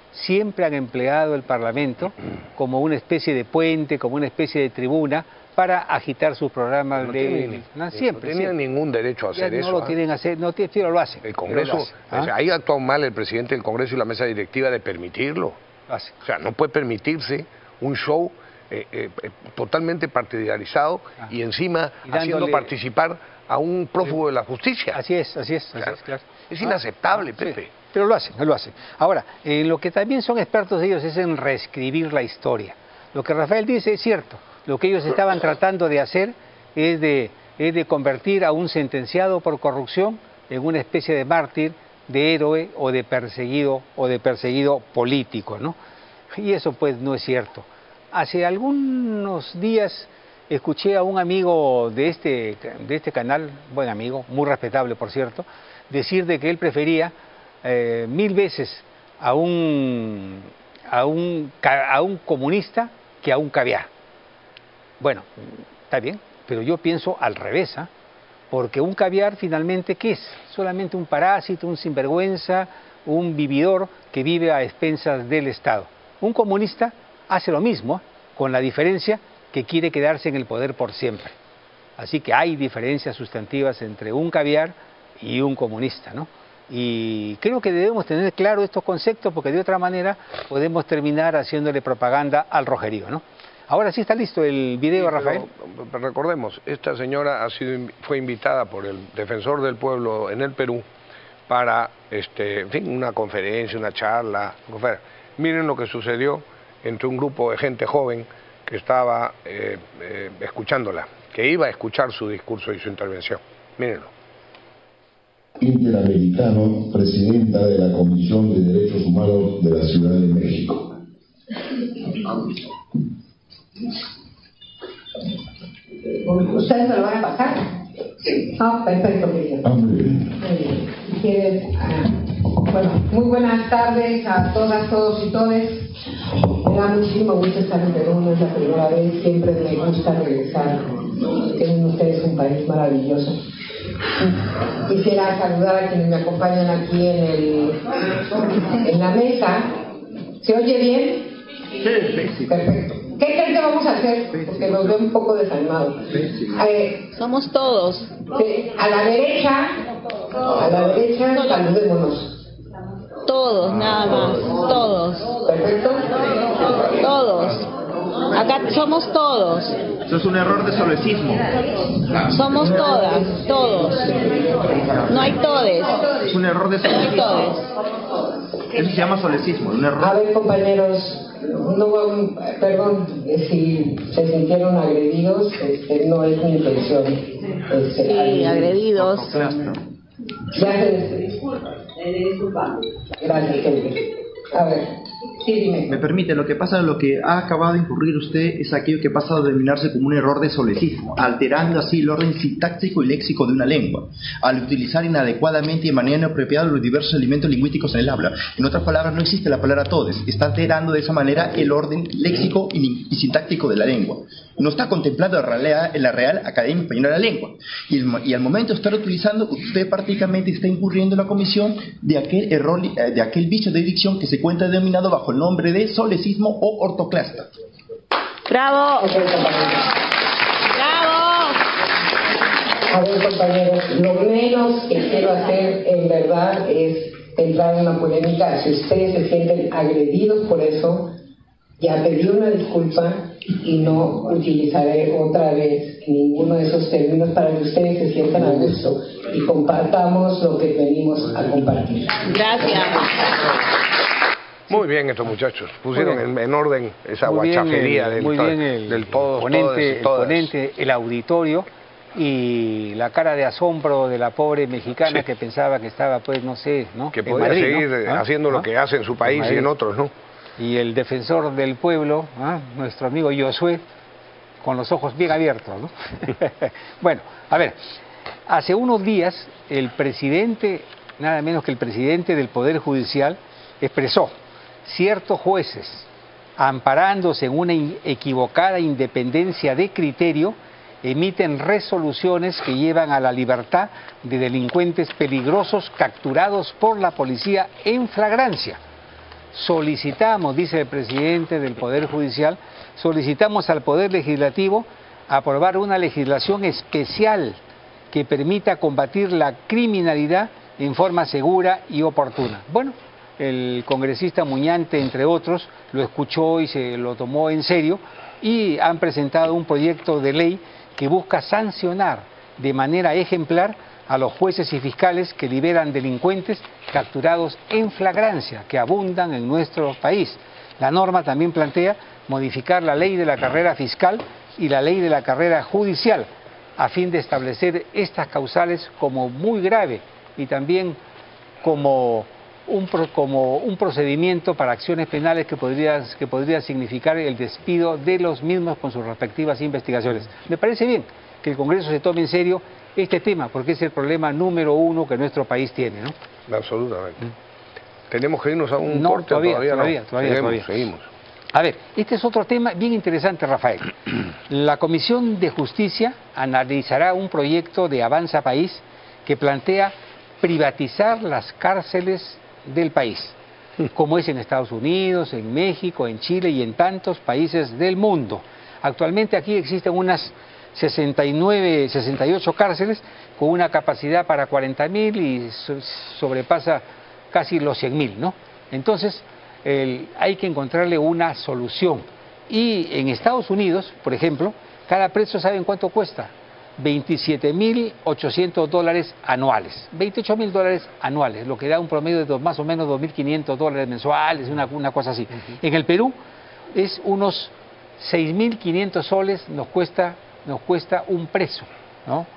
siempre han empleado el Parlamento como una especie de puente, como una especie de tribuna para agitar sus programas no de... Tienen, no, siempre, no tenían siempre. ningún derecho a hacer Ya eso. no lo ¿eh? tienen a hacer, no, pero lo hacen. El Congreso, lo hacen, ¿ah? o sea, ahí actuó mal el presidente del Congreso y la mesa directiva de permitirlo. Lo hacen. O sea, no puede permitirse un show eh, eh, eh, totalmente partidarizado Ah. y encima Y dándole- haciendo participar a un prófugo de la justicia. Así es, así es, así Claro. es, claro. Es Ah, inaceptable, sí, Pepe. pero lo hacen, lo hacen. Ahora, en lo que también son expertos ellos es en reescribir la historia. Lo que Rafael dice es cierto. Lo que ellos estaban tratando de hacer es de, es de convertir a un sentenciado por corrupción en una especie de mártir, de héroe o de perseguido o de perseguido político, ¿no? Y eso pues no es cierto. Hace algunos días escuché a un amigo de este, de este canal, buen amigo, muy respetable por cierto, decir de que él prefería eh, mil veces a un, a, un, ca- a un comunista que a un caviar. Bueno, está bien, pero yo pienso al revés, ¿ah? Porque un caviar finalmente, ¿qué es? Solamente un parásito, un sinvergüenza, un vividor que vive a expensas del Estado. Un comunista hace lo mismo, con la diferencia que quiere quedarse en el poder por siempre. Así que hay diferencias sustantivas entre un caviar y un comunista, ¿no? Y creo que debemos tener claro estos conceptos porque de otra manera podemos terminar haciéndole propaganda al rojerío, ¿no? Ahora sí está listo el video, Sí, pero, Rafael. pero recordemos, esta señora ha sido, invi- fue invitada por el defensor del pueblo en el Perú para, este, en fin, una conferencia, una charla. confer- Miren lo que sucedió entre un grupo de gente joven que estaba eh, eh, escuchándola, que iba a escuchar su discurso y su intervención. Mírenlo. Interamericano, presidenta de la Comisión de Derechos Humanos de la Ciudad de México. ¿Ustedes me lo van a pasar? Sí. Ah, perfecto, querido. Ah, muy bien. Muy bien. Si quieres, ah, bueno, muy buenas tardes a todas, todos y todes. Me da muchísimo gusto estar en Perú, no es la primera vez, siempre me gusta regresar. Tienen ustedes un país maravilloso. Quisiera saludar a quienes me acompañan aquí en, el, en la mesa. ¿Se oye bien? Sí, perfecto. ¿Qué creen que vamos a hacer? Porque los veo un poco desanimados. Eh, Somos todos. sí, a la derecha, a la derecha, saludémonos. Todos, nada más. Todos. ¿Perfecto? Todos. Acá somos todos. Eso es un error de solecismo. Somos todas. Todos. No hay todes. Es un error de No hay solecismo. todes. Eso se llama solecismo, un A error. ver, compañeros, no, perdón, eh, si se sintieron agredidos, este, no es mi intención. Este, Sí, agredidos. Ya se Gracias, querido. A ver, sí, dime. Me permite, lo que pasa, lo que ha acabado de incurrir usted es aquello que pasa a denominarse como un error de solecismo, alterando así el orden sintáctico y léxico de una lengua, al utilizar inadecuadamente y de manera inapropiada los diversos elementos lingüísticos en el habla. En otras palabras, no existe la palabra todes, está alterando de esa manera el orden léxico y, y sintáctico de la lengua. No está contemplado en la Real, en la Real Academia Española de la Lengua. Y, el, y al momento de estar utilizando, usted prácticamente está incurriendo en la comisión de aquel error, de aquel vicio de dicción que se encuentra denominado bajo el nombre de solecismo o ortoclasta. Bravo. Ok, compañeros. Bravo. A ver, compañeros, lo menos que quiero hacer en verdad es entrar en una polémica. Si ustedes se sienten agredidos por eso, ya pedí una disculpa y no utilizaré otra vez ninguno de esos términos para que ustedes se sientan a gusto y compartamos lo que venimos a compartir. Gracias. Muy bien estos muchachos, pusieron Muy bien. en, en orden esa Muy bien guachafería el- del, muy to- bien el del todos, ponente, todas y el todas. ponente, el auditorio y la cara de asombro de la pobre mexicana Sí. que pensaba que estaba, pues, no sé, ¿no? Que En podía Madrid, seguir ¿no? eh, ¿Ah? haciendo lo ¿Ah? que hace en su país y Madrid. en otros, ¿no? Y el defensor del pueblo, ¿ah? Nuestro amigo Josué, con los ojos bien abiertos, ¿no? Bueno, a ver, hace unos días el presidente, nada menos que el presidente del Poder Judicial, expresó: ciertos jueces, amparándose en una in- equivocada independencia de criterio, emiten resoluciones que llevan a la libertad de delincuentes peligrosos capturados por la policía en flagrancia. solicitamos, dice el presidente del Poder Judicial, solicitamos al Poder Legislativo aprobar una legislación especial que permita combatir la criminalidad en forma segura y oportuna. Bueno, el congresista Muñante, entre otros, lo escuchó y se lo tomó en serio y han presentado un proyecto de ley que busca sancionar de manera ejemplar a los jueces y fiscales que liberan delincuentes capturados en flagrancia, que abundan en nuestro país. La norma también plantea modificar la ley de la carrera fiscal y la ley de la carrera judicial, a fin de establecer estas causales como muy grave y también como un, como un procedimiento para acciones penales que podría, que podría significar el despido de los mismos con sus respectivas investigaciones. Me parece bien que el Congreso se tome en serio este tema, porque es el problema número uno que nuestro país tiene, ¿no? Absolutamente. ¿Mm? ¿Tenemos que irnos a un no, corte? Todavía, todavía, todavía, no? todavía, seguimos, todavía. seguimos. A ver, este es otro tema bien interesante, Rafael. La Comisión de Justicia analizará un proyecto de Avanza País que plantea privatizar las cárceles del país, como es en Estados Unidos, en México, en Chile y en tantos países del mundo. Actualmente aquí existen unas sesenta y nueve, sesenta y ocho cárceles con una capacidad para cuarenta mil y sobrepasa casi los cien mil, ¿no? Entonces, el, hay que encontrarle una solución. Y en Estados Unidos, por ejemplo, cada preso, ¿saben cuánto cuesta? veintisiete mil ochocientos dólares anuales, veintiocho mil dólares anuales, lo que da un promedio de dos, más o menos dos mil quinientos dólares mensuales, una, una cosa así. Uh-huh. En el Perú es unos seis mil quinientos soles nos cuesta, nos cuesta un preso, ¿no?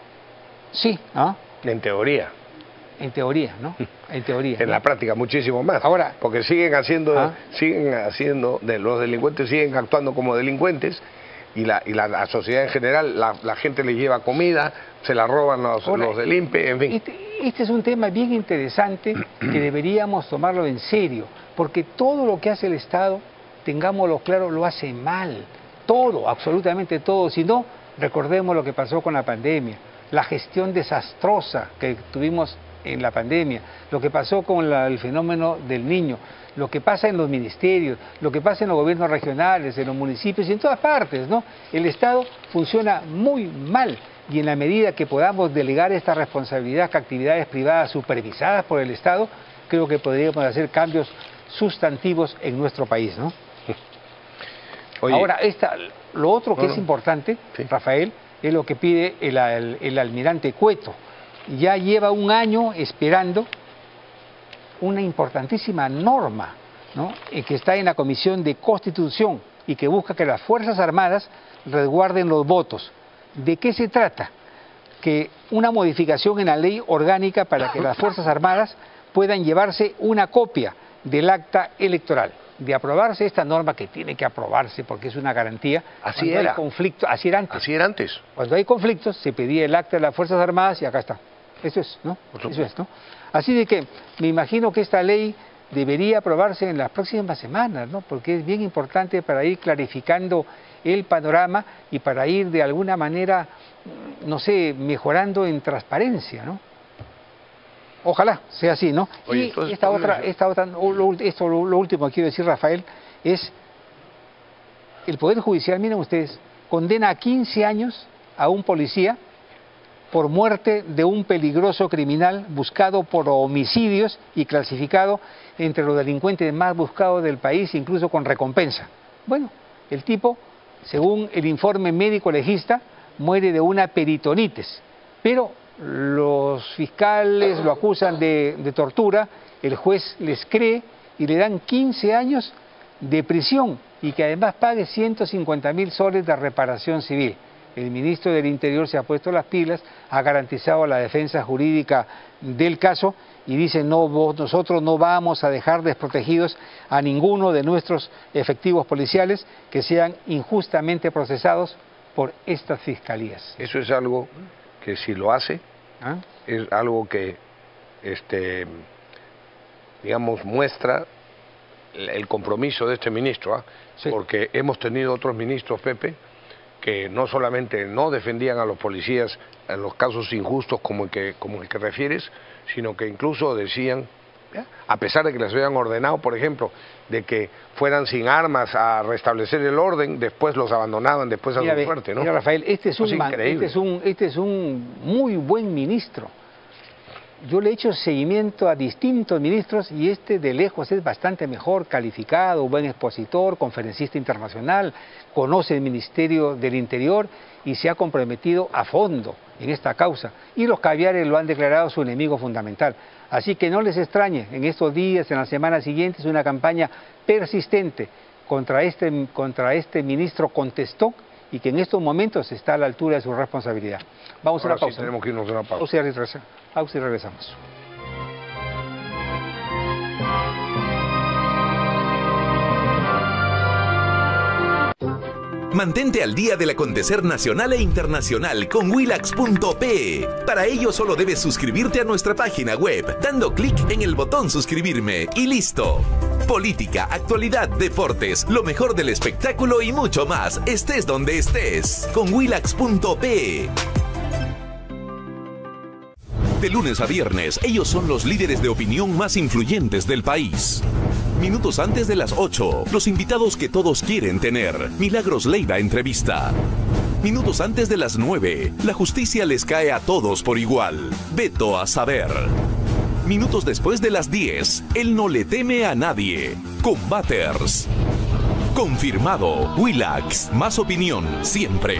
Sí, ¿no? En teoría. En teoría, ¿no? En teoría. En ¿no? la práctica muchísimo más. Ahora, porque siguen haciendo, ¿ah? siguen haciendo, de los delincuentes siguen actuando como delincuentes y la y la, la sociedad en general, la, la gente les lleva comida, se la roban los, Ahora, los del I N P E, en fin. Este, este es un tema bien interesante que deberíamos tomarlo en serio, porque todo lo que hace el Estado, tengámoslo claro, lo hace mal. Todo, absolutamente todo. Si no, recordemos lo que pasó con la pandemia, la gestión desastrosa que tuvimos en la pandemia, lo que pasó con la, el fenómeno del niño, lo que pasa en los ministerios, lo que pasa en los gobiernos regionales, en los municipios y en todas partes, ¿no? El Estado funciona muy mal y en la medida que podamos delegar esta responsabilidad a actividades privadas supervisadas por el Estado, creo que podríamos hacer cambios sustantivos en nuestro país, ¿no? Oye, ahora, esta, lo otro que bueno, es importante, sí. Rafael, es lo que pide el, el, el almirante Cueto. Ya lleva un año esperando una importantísima norma, ¿no?, que está en la Comisión de Constitución y que busca que las Fuerzas Armadas resguarden los votos. ¿De qué se trata? Que una modificación en la ley orgánica para que las Fuerzas Armadas puedan llevarse una copia del acta electoral. De aprobarse esta norma, que tiene que aprobarse porque es una garantía, así era. Hay conflicto, así era antes. Así era antes. Cuando hay conflictos se pedía el acta de las Fuerzas Armadas y acá está. Eso es, ¿no? Eso es, ¿no? Así de que me imagino que esta ley debería aprobarse en las próximas semanas, ¿no? Porque es bien importante para ir clarificando el panorama y para ir de alguna manera, no sé, mejorando en transparencia, ¿no? Ojalá sea así, ¿no? Oye, y entonces, esta otra, esta otra, esto lo último que quiero decir, Rafael, es el Poder Judicial, miren ustedes, condena a quince años a un policía por muerte de un peligroso criminal buscado por homicidios y clasificado entre los delincuentes más buscados del país, incluso con recompensa. Bueno, el tipo, según el informe médico legista, muere de una peritonitis, pero los fiscales lo acusan de, de tortura, el juez les cree y le dan quince años de prisión y que además pague ciento cincuenta mil soles de reparación civil. El ministro del Interior se ha puesto las pilas, ha garantizado la defensa jurídica del caso y dice, no, vos, nosotros no vamos a dejar desprotegidos a ninguno de nuestros efectivos policiales que sean injustamente procesados por estas fiscalías. Eso es algo que si lo hace, ¿ah?, es algo que, este, digamos, muestra el compromiso de este ministro, ¿ah? Sí. Porque hemos tenido otros ministros, Pepe, que no solamente no defendían a los policías en los casos injustos como el que, como el que refieres, sino que incluso decían ¿ya? A pesar de que les habían ordenado, por ejemplo, de que fueran sin armas a restablecer el orden, después los abandonaban, después a su suerte, ¿no? Mira, Rafael, este es, un, es este, es un, este es un muy buen ministro. Yo le he hecho seguimiento a distintos ministros y este de lejos es bastante mejor calificado, buen expositor, conferencista internacional, conoce el Ministerio del Interior y se ha comprometido a fondo en esta causa. Y los caviares lo han declarado su enemigo fundamental. Así que no les extrañe, en estos días, en las semanas siguientes, una campaña persistente contra este, contra este ministro contestó y que en estos momentos está a la altura de su responsabilidad. Vamos a una pausa. Sí, tenemos que irnos a una pausa. Pausa y regresamos. Pausa y regresamos. Mantente al día del acontecer nacional e internacional con Willax punto pe. Para ello solo debes suscribirte a nuestra página web, dando clic en el botón suscribirme y listo. Política, actualidad, deportes, lo mejor del espectáculo y mucho más, estés donde estés, con Willax punto pe. De lunes a viernes, ellos son los líderes de opinión más influyentes del país. Minutos antes de las ocho, los invitados que todos quieren tener. Milagros Leiva entrevista. Minutos antes de las nueve, la justicia les cae a todos por igual. Veto a saber. Minutos después de las diez, él no le teme a nadie. Combaters. Confirmado. Willax. Más opinión, siempre.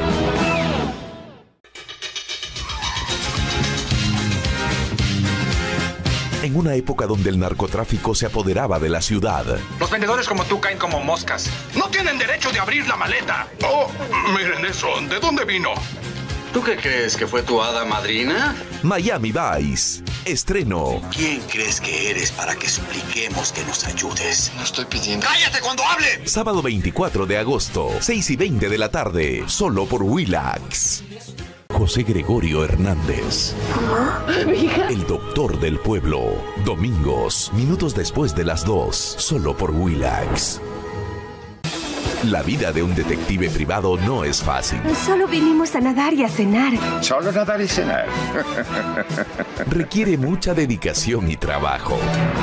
En una época donde el narcotráfico se apoderaba de la ciudad. Los vendedores como tú caen como moscas. ¡No tienen derecho de abrir la maleta! ¡Oh, miren eso! ¿De dónde vino? ¿Tú qué crees? ¿Que fue tu hada madrina? Miami Vice. Estreno. ¿Quién crees que eres para que supliquemos que nos ayudes? No estoy pidiendo... ¡Cállate cuando hable! Sábado veinticuatro de agosto, seis y veinte de la tarde, solo por Willax. José Gregorio Hernández. ¿Mamá? ¿Mi hija? El doctor del pueblo. Domingos, minutos después de las dos, solo por Willax. La vida de un detective privado no es fácil. Solo vinimos a nadar y a cenar. Solo nadar y cenar. Requiere mucha dedicación y trabajo.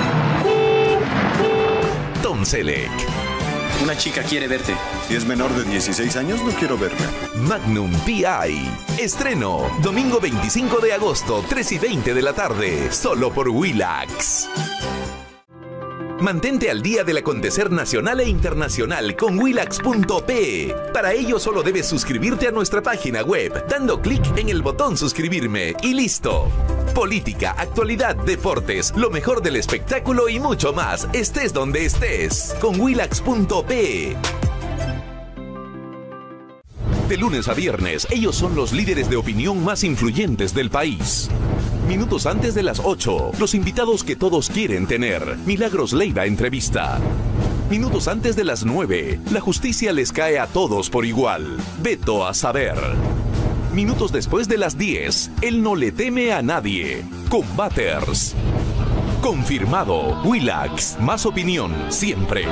Tom Selleck. Una chica quiere verte. Si es menor de dieciséis años, no quiero verme. Magnum P I. Estreno, domingo veinticinco de agosto, tres y veinte de la tarde, solo por Willax. Mantente al día del acontecer nacional e internacional con Willax punto pe. Para ello solo debes suscribirte a nuestra página web, dando clic en el botón suscribirme y listo. Política, actualidad, deportes, lo mejor del espectáculo y mucho más, estés donde estés, con Willax punto pe. De lunes a viernes, ellos son los líderes de opinión más influyentes del país. Minutos antes de las ocho, los invitados que todos quieren tener. Milagros Leiva entrevista. Minutos antes de las nueve, la justicia les cae a todos por igual. Veto a saber. Minutos después de las diez, él no le teme a nadie. Combaters. Confirmado. Willax. Más opinión, siempre.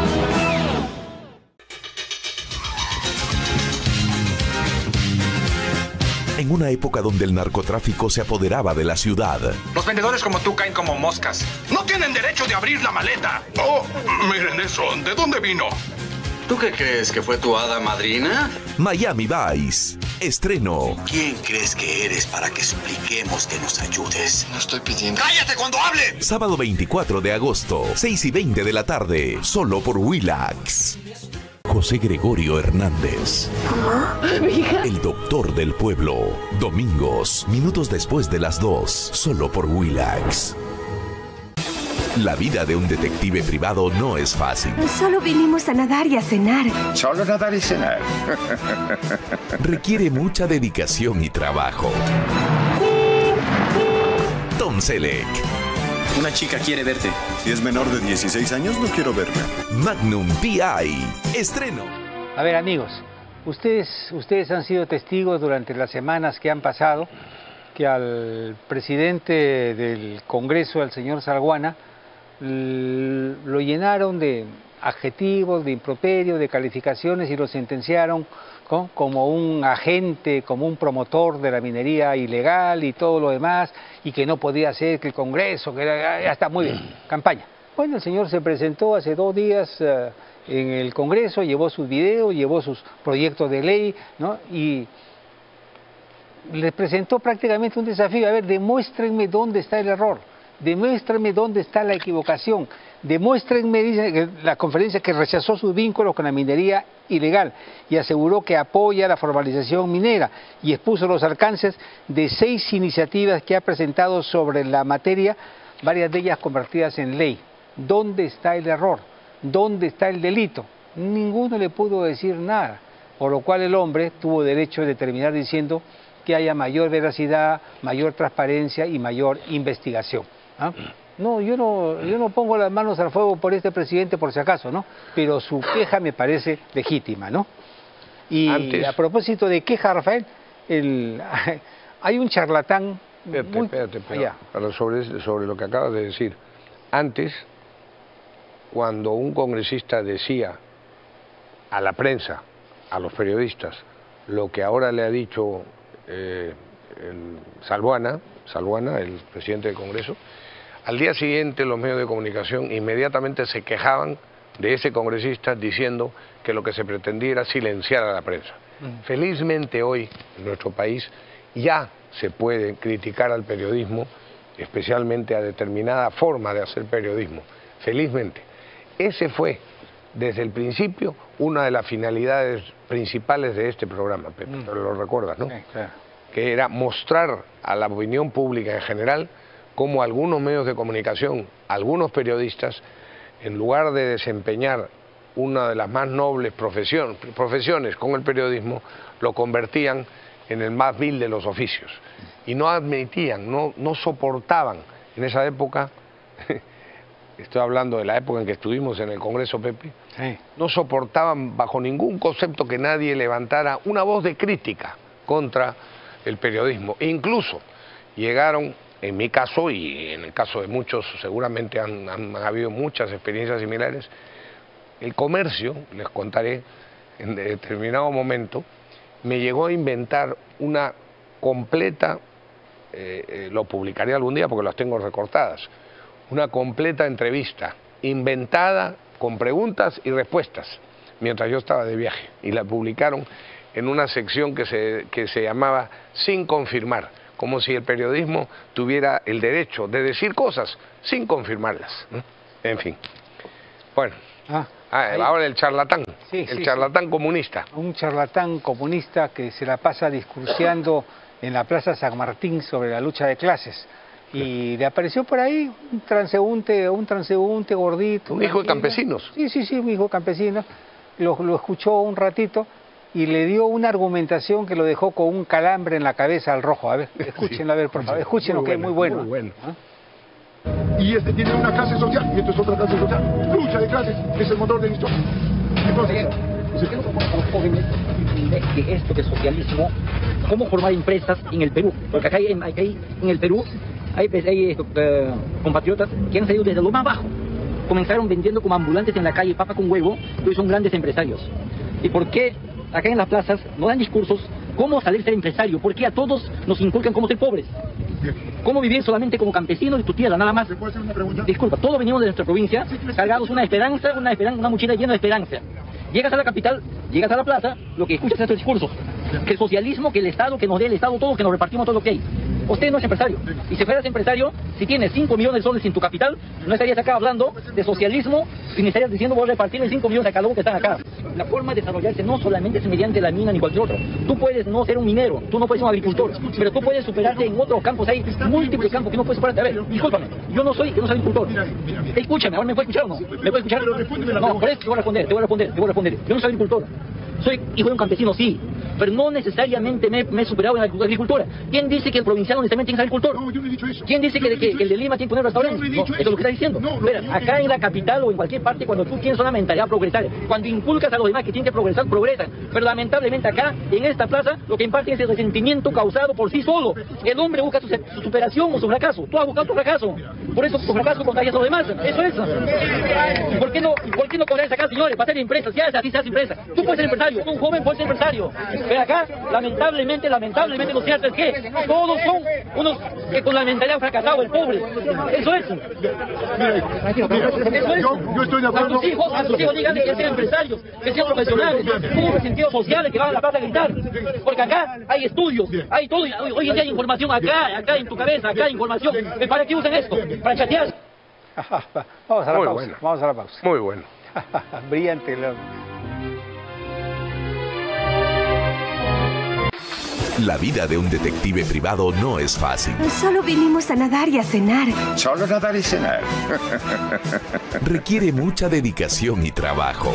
En una época donde el narcotráfico se apoderaba de la ciudad. Los vendedores como tú caen como moscas. ¡No tienen derecho de abrir la maleta! ¡Oh, miren eso! ¿De dónde vino? ¿Tú qué crees? ¿Que fue tu hada madrina? Miami Vice. Estreno. ¿Quién crees que eres para que supliquemos que nos ayudes? No estoy pidiendo... ¡Cállate cuando hable! Sábado veinticuatro de agosto, seis y veinte de la tarde, solo por Willax. José Gregorio Hernández. ¿Mamá? ¿Mi hija? El doctor del pueblo. Domingos, minutos después de las dos, solo por Willax. La vida de un detective privado no es fácil. Solo vinimos a nadar y a cenar. Solo nadar y cenar. Requiere mucha dedicación y trabajo. Tom Selleck. Una chica quiere verte. Si es menor de dieciséis años, no quiero verme. Magnum P I. Estreno. A ver, amigos, ustedes, ustedes han sido testigos durante las semanas que han pasado que al presidente del Congreso, al señor Salguana, lo llenaron de adjetivos, de improperio, de calificaciones y lo sentenciaron ¿no? como un agente, como un promotor de la minería ilegal y todo lo demás, y que no podía ser que el Congreso, que era, ya está muy bien, campaña. Bueno, el señor se presentó hace dos días uh, en el Congreso, llevó sus videos, llevó sus proyectos de ley, ¿no? Y les presentó prácticamente un desafío. A ver, demuéstrenme dónde está el error, demuéstrenme dónde está la equivocación, demuéstrenme, dice la conferencia, que rechazó sus vínculos con la minería ilegal y aseguró que apoya la formalización minera y expuso los alcances de seis iniciativas que ha presentado sobre la materia, varias de ellas convertidas en ley. ¿Dónde está el error? ¿Dónde está el delito? Ninguno le pudo decir nada, por lo cual el hombre tuvo derecho de terminar diciendo que haya mayor veracidad, mayor transparencia y mayor investigación. ¿Ah? No, yo no, yo no pongo las manos al fuego por este presidente por si acaso, ¿no? Pero su queja me parece legítima, ¿no? Y Antes... a propósito de queja, Rafael, el, hay un charlatán... Espérate, muy... espérate, espérate. Pero sobre, sobre lo que acabas de decir. Antes, cuando un congresista decía a la prensa, a los periodistas, lo que ahora le ha dicho eh, el Salbuana, Salbuana, el presidente del Congreso, al día siguiente los medios de comunicación inmediatamente se quejaban de ese congresista diciendo que lo que se pretendía era silenciar a la prensa. Mm. Felizmente hoy en nuestro país ya se puede criticar al periodismo, especialmente a determinada forma de hacer periodismo. Felizmente. Ese fue, desde el principio, una de las finalidades principales de este programa, Pepe, mm. lo recuerdas, ¿no? Sí, claro. Que era mostrar a la opinión pública en general cómo algunos medios de comunicación, algunos periodistas, en lugar de desempeñar una de las más nobles profesiones, profesiones con el periodismo, lo convertían en el más vil de los oficios. Y no admitían, no, no soportaban en esa época, estoy hablando de la época en que estuvimos en el Congreso, Pepe, sí. no soportaban bajo ningún concepto que nadie levantara una voz de crítica contra el periodismo. E incluso llegaron, en mi caso y en el caso de muchos, seguramente han, han, han habido muchas experiencias similares, el comercio, les contaré, en determinado momento, me llegó a inventar una completa, eh, eh, lo publicaré algún día porque las tengo recortadas, una completa entrevista, inventada con preguntas y respuestas, mientras yo estaba de viaje, y la publicaron en una sección que se, que se llamaba Sin Confirmar, como si el periodismo tuviera el derecho de decir cosas sin confirmarlas, ¿no? En fin. Bueno, ah, ah, ahora el charlatán, sí, el sí, charlatán sí. comunista. Un charlatán comunista que se la pasa discursiando en la Plaza San Martín sobre la lucha de clases. Y le apareció por ahí un transeúnte, un transeúnte gordito. Un hijo de campesinos. Sí, sí, sí, un hijo de campesinos. Lo, lo escuchó un ratito y le dio una argumentación que lo dejó con un calambre en la cabeza al rojo. A ver, escúchenlo, a ver, por favor, escúchenlo, que es muy bueno. Muy bueno. ¿Ah? Y este tiene una clase social y esto es otra clase social. Lucha de clases es el motor de la historia. Entonces, los jóvenes que esto que es socialismo, cómo formar empresas en el Perú, porque acá hay, acá hay en el Perú hay, hay uh, compatriotas que han salido desde lo más bajo, comenzaron vendiendo como ambulantes en la calle papa con huevo y hoy son grandes empresarios. ¿Y por qué acá en las plazas no dan discursos cómo salir ser empresario? ¿Por qué a todos nos inculcan cómo ser pobres? ¿Cómo vivir solamente como campesinos de tu tierra, nada más? ¿Puedo hacer una pregunta? Disculpa, todos venimos de nuestra provincia, cargados una esperanza, una esperanza, una mochila llena de esperanza. Llegas a la capital, llegas a la plaza, lo que escuchas es estos discursos. Que el socialismo, que el Estado, que nos dé el Estado todo, que nos repartimos todo lo que hay. Usted no es empresario. Y si fueras empresario, si tienes cinco millones de soles en tu capital, no estarías acá hablando de socialismo, y ni estarías diciendo voy a repartir cinco millones a cada uno que están acá. La forma de desarrollarse no solamente es mediante la mina ni cualquier otro. Tú puedes no ser un minero, tú no puedes ser un agricultor, pero tú puedes superarte en otros campos. Hay múltiples campos que no puedes superarte. A ver, discúlpame, yo no soy, yo no soy agricultor. Escúchame, ahora me puedes escuchar o no. ¿Me puedes escuchar? No, por eso te voy a responder, te voy a responder, te voy a responder. Yo no soy agricultor. Soy hijo de un campesino, sí, pero no necesariamente me, me he superado en la agricultura. ¿Quién dice que el provinciano necesariamente tiene que ser agricultor? No, yo no he dicho eso. ¿Quién dice Yo que, no he que, dicho que el de eso. Lima tiene que poner restaurantes? Yo no he No, dicho eso es lo que está diciendo. No, lo Mira, que yo acá digo- en la capital o en cualquier parte, cuando tú tienes una mentalidad progresar, cuando inculcas a los demás que tienen que progresar, progresan. Pero lamentablemente acá, en esta plaza, lo que imparte es el resentimiento causado por sí solo. El hombre busca su, su superación o su fracaso. Tú has buscado tu fracaso. Por eso tu fracaso contagias a los demás. Eso es. ¿Y por qué no, por qué no ponerse acá, señores, para hacer empresas? Ya es así, se hace empresa. Tú puedes ser empresario, tú un joven puedes ser empresario. Pero acá, lamentablemente, lamentablemente, lo cierto es que todos son unos que con la mentalidad fracasada, el pobre. Eso es. Eso es. Yo, yo estoy de acuerdo. A tus hijos, a tus hijos díganle que sean empresarios, que sean profesionales, con sentido social, que van a la plaza a gritar. Porque acá hay estudios, hay todo. Hoy, hoy en día hay información acá, acá en tu cabeza, acá hay información. ¿Para qué usan esto? ¿Para chatear? Vamos a la Muy pausa. bueno. Vamos a la pausa. Muy bueno. Brillante, León. La vida de un detective privado no es fácil. Solo vinimos a nadar y a cenar. Solo nadar y cenar. Requiere mucha dedicación y trabajo.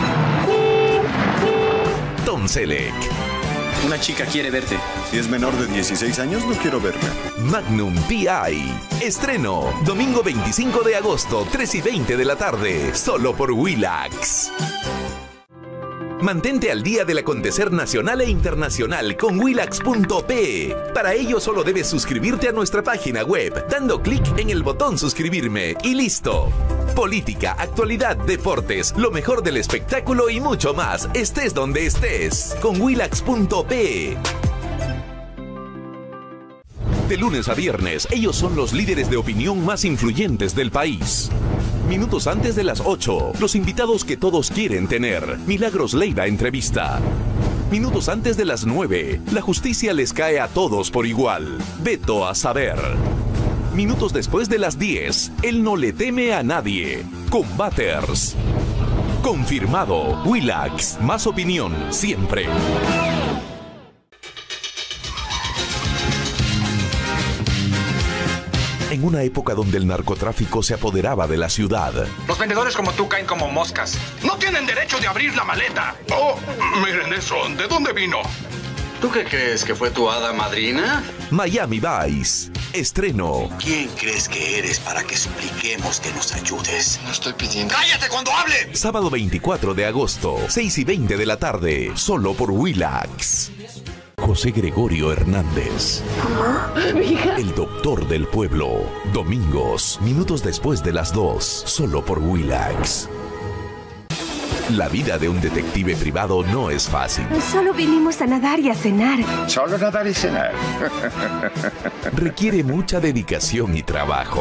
Tom Selleck. Una chica quiere verte. Si es menor de dieciséis años, no quiero verla. Magnum P I. Estreno, domingo veinticinco de agosto, tres y veinte de la tarde, solo por Willax. Mantente al día del acontecer nacional e internacional con Willax punto pe. Para ello solo debes suscribirte a nuestra página web, dando clic en el botón suscribirme y listo. Política, actualidad, deportes, lo mejor del espectáculo y mucho más, estés donde estés, con Willax punto pe. De lunes a viernes, ellos son los líderes de opinión más influyentes del país. Minutos antes de las ocho, los invitados que todos quieren tener. Milagros Leiva entrevista. Minutos antes de las nueve, la justicia les cae a todos por igual. Veto a saber. Minutos después de las diez, él no le teme a nadie. Combaters. Confirmado. Willax. Más opinión, siempre. En una época donde el narcotráfico se apoderaba de la ciudad. Los vendedores como tú caen como moscas. No tienen derecho de abrir la maleta. Oh, miren eso. ¿De dónde vino? ¿Tú qué crees? ¿Que fue tu hada madrina? Miami Vice. Estreno. ¿Quién crees que eres para que supliquemos que nos ayudes? No estoy pidiendo. ¡Cállate cuando hable! Sábado veinticuatro de agosto, seis y veinte de la tarde, solo por Willax. José Gregorio Hernández. Mamá, mi hija. El doctor del pueblo. Domingos, minutos después de las dos, solo por Willax. La vida de un detective privado no es fácil. Solo vinimos a nadar y a cenar. Solo nadar y cenar. Requiere mucha dedicación y trabajo.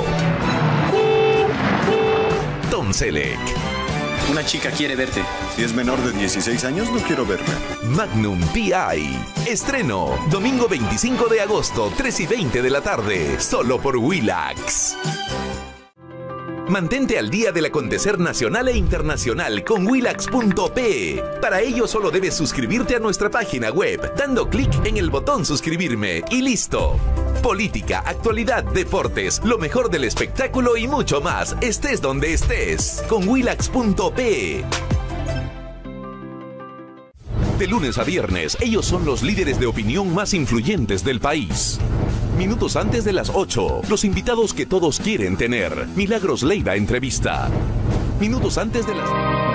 Tom Selleck. Una chica quiere verte. Si es menor de dieciséis años, no quiero verla. Magnum P I. Estreno, domingo veinticinco de agosto, tres y veinte de la tarde, solo por Willax. Mantente al día del acontecer nacional e internacional con Willax punto pe. Para ello solo debes suscribirte a nuestra página web, dando clic en el botón suscribirme y listo. Política, actualidad, deportes, lo mejor del espectáculo y mucho más, estés donde estés, con Willax punto pe. De lunes a viernes, ellos son los líderes de opinión más influyentes del país. Minutos antes de las ocho, los invitados que todos quieren tener. Milagros Leiva entrevista. Minutos antes de las...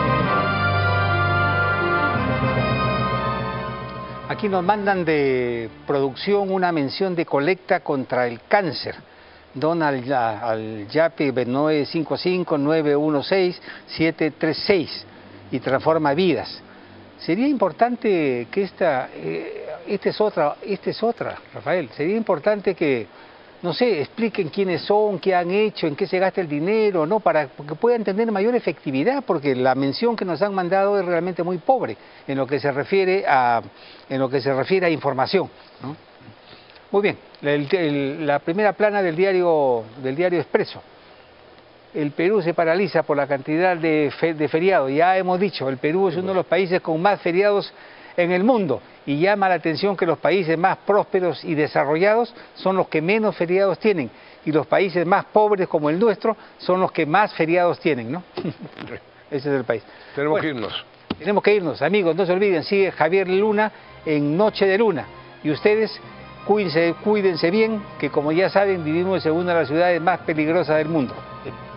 Aquí nos mandan de producción una mención de colecta contra el cáncer. Dona al, al YAPE nueve cinco cinco, nueve uno seis, siete tres seis y transforma vidas. Sería importante que esta, eh, esta es otra, esta es otra, Rafael, sería importante que, no sé, expliquen quiénes son, qué han hecho, en qué se gasta el dinero, ¿no? Para que puedan tener mayor efectividad, porque la mención que nos han mandado es realmente muy pobre en lo que se refiere a, en lo que se refiere a información, ¿no? Muy bien, el, el, la primera plana del diario, del diario Expreso. El Perú se paraliza por la cantidad de, fe, de feriados. Ya hemos dicho, el Perú es uno de los países con más feriados en el mundo y llama la atención que los países más prósperos y desarrollados son los que menos feriados tienen y los países más pobres como el nuestro son los que más feriados tienen, ¿no? Ese es el país. Tenemos bueno, que irnos. Tenemos que irnos, amigos, no se olviden, sigue Javier Luna en Noche de Luna. Y ustedes, cuídense, cuídense bien, que como ya saben, vivimos en una de las ciudades más peligrosas del mundo.